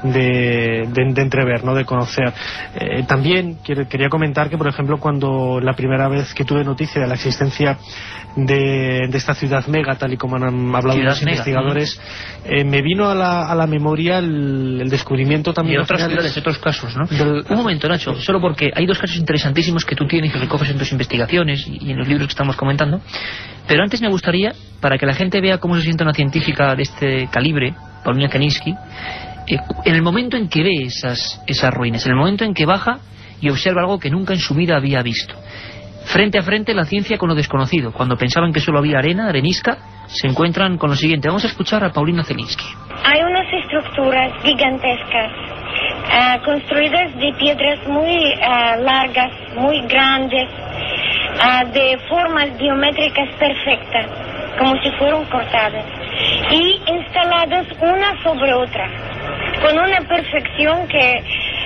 de, de, de entrever, ¿no? De conocer. Eh, también quiero, quería comentar que, por ejemplo, cuando la primera vez que tuve noticia de la existencia de, de esta ciudad mega, tal y como han hablado Ciudad los mega, investigadores, eh, me vino a la, a la memoria el, el descubrimiento también de otras finales, ciudades, otros casos, ¿no? Del... Un momento, Nacho, solo porque hay dos casos interesantísimos que tú tienes y recoges en tus investigaciones y en los libros que estamos comentando, pero antes me gustaría, para que la gente vea cómo se siente una científica de este calibre, Paulina Zelinsky, eh, en el momento en que ve esas, esas ruinas, en el momento en que baja y observa algo que nunca en su vida había visto. Frente a frente la ciencia con lo desconocido. Cuando pensaban que solo había arena, arenisca, se encuentran con lo siguiente. Vamos a escuchar a Paulina Zelinsky. Hay unas estructuras gigantescas, uh, construidas de piedras muy uh, largas, muy grandes, uh, de formas geométricas perfectas, como si fueran cortadas, y instaladas una sobre otra, con una perfección que,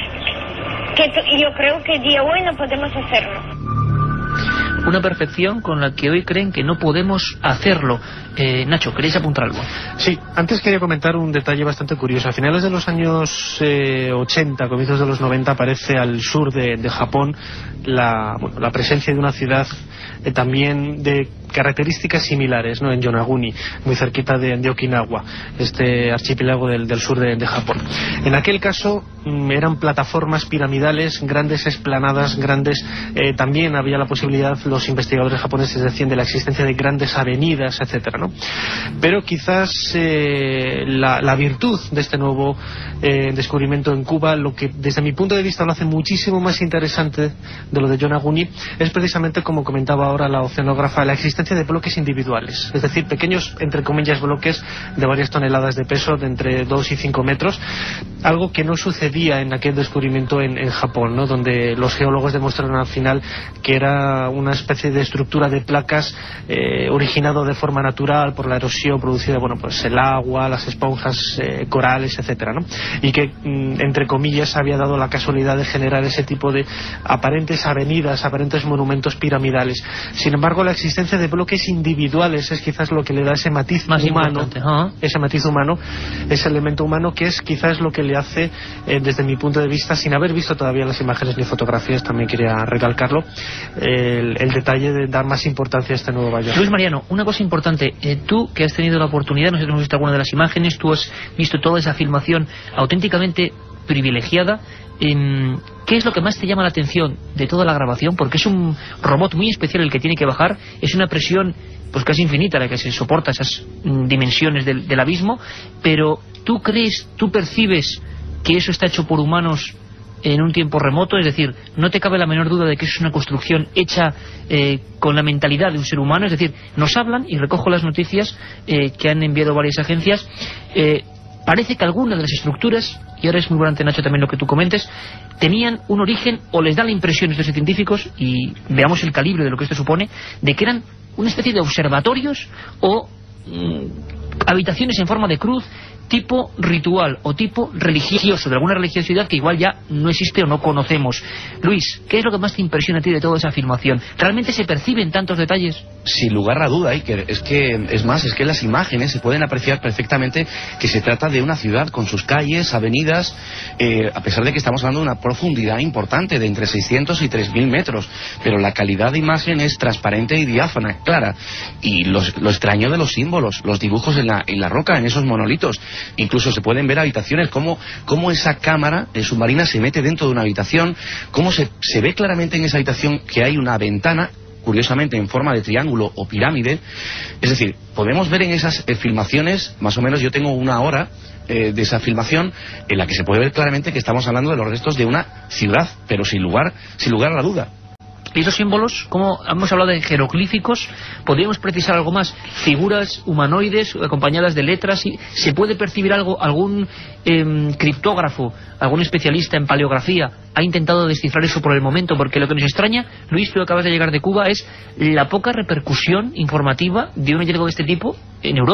que yo creo que día hoy no podemos hacerlo. Una perfección con la que hoy creen que no podemos hacerlo. Eh, Nacho, ¿queréis apuntar algo? Sí, antes quería comentar un detalle bastante curioso. A finales de los años eh, ochenta, comienzos de los noventa, aparece al sur de, de Japón la, bueno, la presencia de una ciudad eh, también de características similares, ¿no? En Yonaguni, muy cerquita de, de Okinawa, este archipiélago del, del sur de, de Japón. En aquel caso mm, eran plataformas piramidales, grandes esplanadas, grandes, eh, también había la posibilidad, los investigadores japoneses decían, de la existencia de grandes avenidas, etcétera, ¿no? Pero quizás eh, la, la virtud de este nuevo eh, descubrimiento en Cuba, lo que desde mi punto de vista lo hace muchísimo más interesante de lo de Yonaguni, es precisamente, como comentaba ahora la oceanógrafa, la existencia de bloques individuales, es decir, pequeños, entre comillas, bloques de varias toneladas de peso, de entre dos y cinco metros, algo que no sucedía en aquel descubrimiento en, en Japón, ¿no? Donde los geólogos demostraron al final que era una especie de estructura de placas eh, originado de forma natural por la erosión producida, bueno, pues el agua, las esponjas, eh, corales, etcétera, ¿no? Y que, mm, entre comillas, había dado la casualidad de generar ese tipo de aparentes avenidas, aparentes monumentos piramidales. Sin embargo, la existencia de bloques individuales es quizás lo que le da ese matiz más humano, uh-huh. ese matiz humano, ese elemento humano que es quizás lo que le hace, eh, desde mi punto de vista, sin haber visto todavía las imágenes ni fotografías, también quería recalcarlo, el, el detalle de dar más importancia a este nuevo valle. Luis Mariano, una cosa importante, eh, tú que has tenido la oportunidad, nosotros hemos visto alguna de las imágenes, tú has visto toda esa filmación auténticamente privilegiada, eh, ¿qué es lo que más te llama la atención de toda la grabación? Porque es un robot muy especial el que tiene que bajar, es una presión pues casi infinita la que se soporta esas mm, dimensiones del, del abismo, pero ¿tú crees, tú percibes que eso está hecho por humanos en un tiempo remoto? Es decir, ¿no te cabe la menor duda de que eso es una construcción hecha eh, con la mentalidad de un ser humano? Es decir, nos hablan, y recojo las noticias eh, que han enviado varias agencias, eh, parece que algunas de las estructuras, y ahora es muy importante, Nacho, también lo que tú comentes, tenían un origen, o les da la impresión a estos científicos, y veamos el calibre de lo que esto supone, de que eran una especie de observatorios o mmm, habitaciones en forma de cruz, tipo ritual o tipo religioso, de alguna religiosidad que igual ya no existe o no conocemos. Luis, ¿qué es lo que más te impresiona a ti de toda esa afirmación? ¿Realmente se perciben tantos detalles? Sin lugar a duda, Iker, es que, es más, es que las imágenes se pueden apreciar perfectamente que se trata de una ciudad con sus calles, avenidas, eh, a pesar de que estamos hablando de una profundidad importante de entre seiscientos y tres mil metros, pero la calidad de imagen es transparente y diáfana, clara, y los, lo extraño de los símbolos, los dibujos en la, en la roca, en esos monolitos. Incluso se pueden ver habitaciones, cómo, cómo esa cámara submarina se mete dentro de una habitación, cómo se, se ve claramente en esa habitación que hay una ventana, curiosamente en forma de triángulo o pirámide. Es decir, podemos ver en esas eh, filmaciones, más o menos yo tengo una hora eh, de esa filmación en la que se puede ver claramente que estamos hablando de los restos de una ciudad, pero sin lugar, sin lugar a la duda. ¿Y esos símbolos? Como hemos hablado de jeroglíficos, ¿podríamos precisar algo más? Figuras humanoides acompañadas de letras. ¿Y se puede percibir algo? ¿Algún eh, criptógrafo, algún especialista en paleografía ha intentado descifrar eso por el momento? Porque lo que nos extraña, Luis, tú acabas de llegar de Cuba, es la poca repercusión informativa de un hallazgo de este tipo en Europa.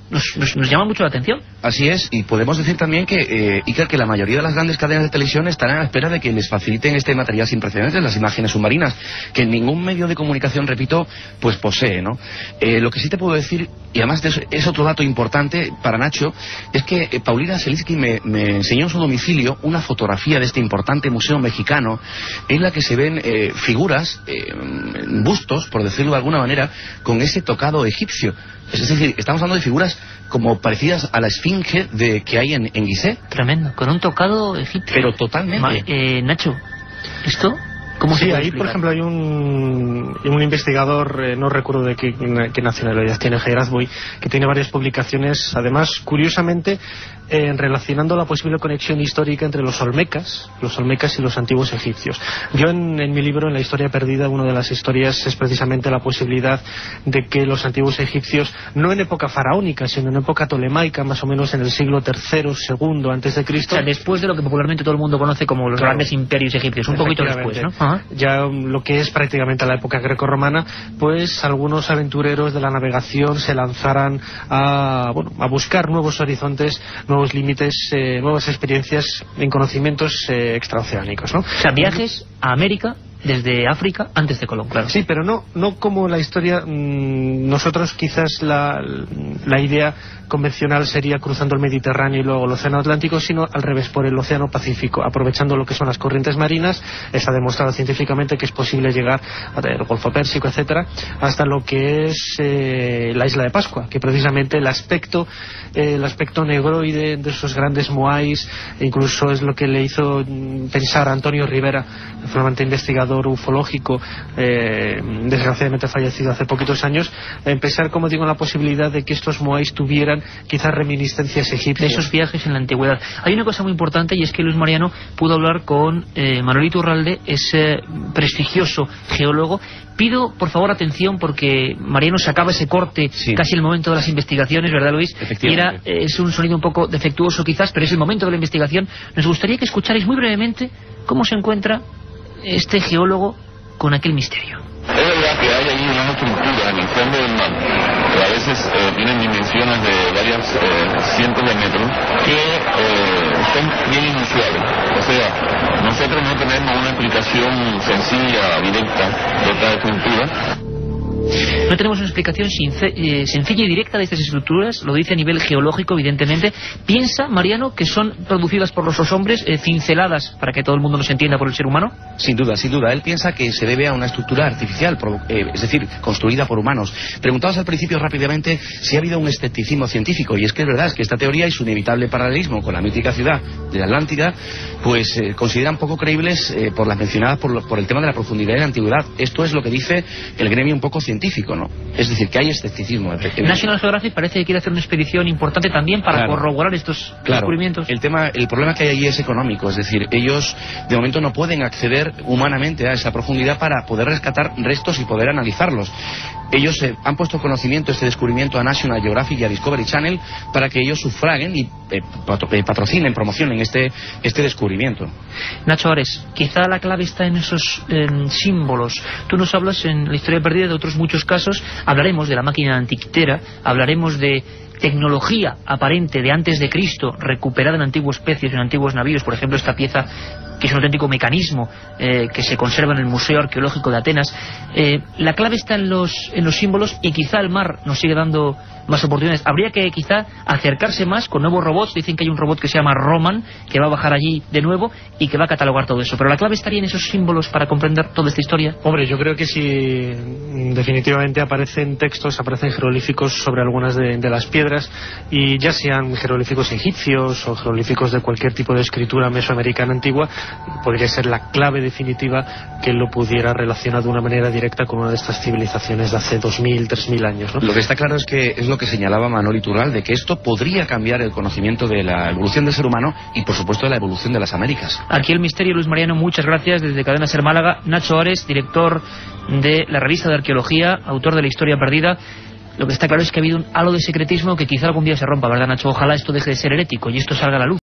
nos, nos, nos llama mucho la atención. Así es, y podemos decir también que, eh, Iker, que la mayoría de las grandes cadenas de televisión estarán a la espera de que les faciliten este material sin precedentes, las imágenes submarinas, que ningún medio de comunicación, repito, pues posee, ¿no? Eh, lo que sí te puedo decir, y además de eso, es otro dato importante para Nacho, es que eh, Paulina Selinsky me, me enseñó en su domicilio una fotografía de este importante museo mexicano en la que se ven eh, figuras, eh, bustos, por decirlo de alguna manera, con ese tocado egipcio. Es decir, estamos hablando de figuras como parecidas a la esfinge de que hay en, en Gizeh. Tremendo, con un tocado egipcio. Pero totalmente. Ma, eh, Nacho, ¿esto cómo sí, se puede ahí, explicar? por ejemplo, hay un, un investigador, eh, no recuerdo de qué, qué nacionalidad tiene, Heirazboy, que tiene varias publicaciones, además, curiosamente, eh, relacionando la posible conexión histórica entre los olmecas, los olmecas y los antiguos egipcios. Yo en, en mi libro, en La historia perdida, una de las historias es precisamente la posibilidad de que los antiguos egipcios, no en época faraónica, sino en época tolemaica, más o menos en el siglo tercero, segundo antes de Cristo. O sea, después de lo que popularmente todo el mundo conoce como los Claro. grandes imperios egipcios, un poquito después, ¿no? Ajá. Ya lo que es prácticamente la época grecorromana, pues algunos aventureros de la navegación se lanzaran a, bueno, a buscar nuevos horizontes, nuevos límites, eh, nuevas experiencias en conocimientos eh, extraoceánicos, ¿no? O sea, viajes a América desde África antes de Colón, claro. Sí, pero no, no como la historia, mmm, nosotros quizás la, la idea convencional sería cruzando el Mediterráneo y luego el Océano Atlántico, sino al revés, por el Océano Pacífico, aprovechando lo que son las corrientes marinas. Está demostrado científicamente que es posible llegar al Golfo Pérsico, etcétera, hasta lo que es eh, la isla de Pascua, que precisamente el aspecto eh, el aspecto negroide de esos grandes moais, incluso es lo que le hizo pensar a Antonio Rivera, flamante investigador ufológico, eh, desgraciadamente fallecido hace poquitos años, en pensar, como digo, en la posibilidad de que estos moais tuvieran quizás reminiscencias egipcias. De esos viajes en la antigüedad. Hay una cosa muy importante, y es que Luis Mariano pudo hablar con eh, Manuel Iturralde, ese prestigioso geólogo. Pido, por favor, atención, porque Mariano sacaba ese corte sí. casi el momento de las investigaciones, ¿verdad, Luis? Y era, eh, es un sonido un poco defectuoso quizás, pero es el momento de la investigación. Nos gustaría que escucharais muy brevemente cómo se encuentra este geólogo con aquel misterio. Es verdad que hay ahí una estructura en el fondo del mar, que a veces eh, tienen dimensiones de varias eh, cientos de metros, que eh, son bien inusuales. O sea, nosotros no tenemos una explicación sencilla, directa de esta estructura. No tenemos una explicación eh, sencilla y directa de estas estructuras, lo dice a nivel geológico, evidentemente. ¿Piensa, Mariano, que son producidas por los hombres, eh, cinceladas, para que todo el mundo nos entienda, por el ser humano? Sin duda, sin duda. Él piensa que se debe a una estructura artificial, eh, es decir, construida por humanos. Preguntabas al principio rápidamente si ha habido un escepticismo científico, y es que es verdad, es que esta teoría y su inevitable paralelismo con la mítica ciudad de la Atlántida, pues eh, consideran poco creíbles eh, por las mencionadas por, lo, por el tema de la profundidad y la antigüedad. Esto es lo que dice el gremio un poco científico, ¿no? Es decir, que hay escepticismo. National Geographic parece que quiere hacer una expedición importante también para claro. corroborar estos claro. descubrimientos. El tema, el problema que hay allí es económico, es decir, ellos de momento no pueden acceder humanamente a esa profundidad para poder rescatar restos y poder analizarlos. Ellos eh, han puesto conocimiento, este descubrimiento, a National Geographic y a Discovery Channel para que ellos sufraguen y eh, patrocinen, promocionen este, este descubrimiento. Nacho Ares, quizá la clave está en esos eh, símbolos. Tú nos hablas en La historia perdida de otros muchos casos, hablaremos de la máquina antiquitera, hablaremos de tecnología aparente de antes de Cristo recuperada en antiguos pecios, en antiguos navíos, por ejemplo esta pieza que es un auténtico mecanismo eh, que se conserva en el Museo Arqueológico de Atenas. Eh, la clave está en los, en los símbolos, y quizá el mar nos sigue dando más oportunidades. Habría que quizá acercarse más con nuevos robots. Dicen que hay un robot que se llama Roman, que va a bajar allí de nuevo y que va a catalogar todo eso. Pero la clave estaría en esos símbolos para comprender toda esta historia. Hombre, yo creo que si definitivamente aparecen textos, aparecen jeroglíficos sobre algunas de, de las piedras, y ya sean jeroglíficos egipcios o jeroglíficos de cualquier tipo de escritura mesoamericana antigua, podría ser la clave definitiva que lo pudiera relacionar de una manera directa con una de estas civilizaciones de hace dos mil, tres mil años, ¿no? Lo que está claro es que es lo que señalaba Manuel Iturralde, de que esto podría cambiar el conocimiento de la evolución del ser humano y, por supuesto, de la evolución de las Américas. Aquí el misterio, Luis Mariano, muchas gracias. Desde Cadena Ser Málaga, Nacho Ares, director de la revista de arqueología, autor de La historia perdida. Lo que está claro es que ha habido un halo de secretismo que quizá algún día se rompa, ¿verdad, Nacho? Ojalá esto deje de ser herético y esto salga a la luz.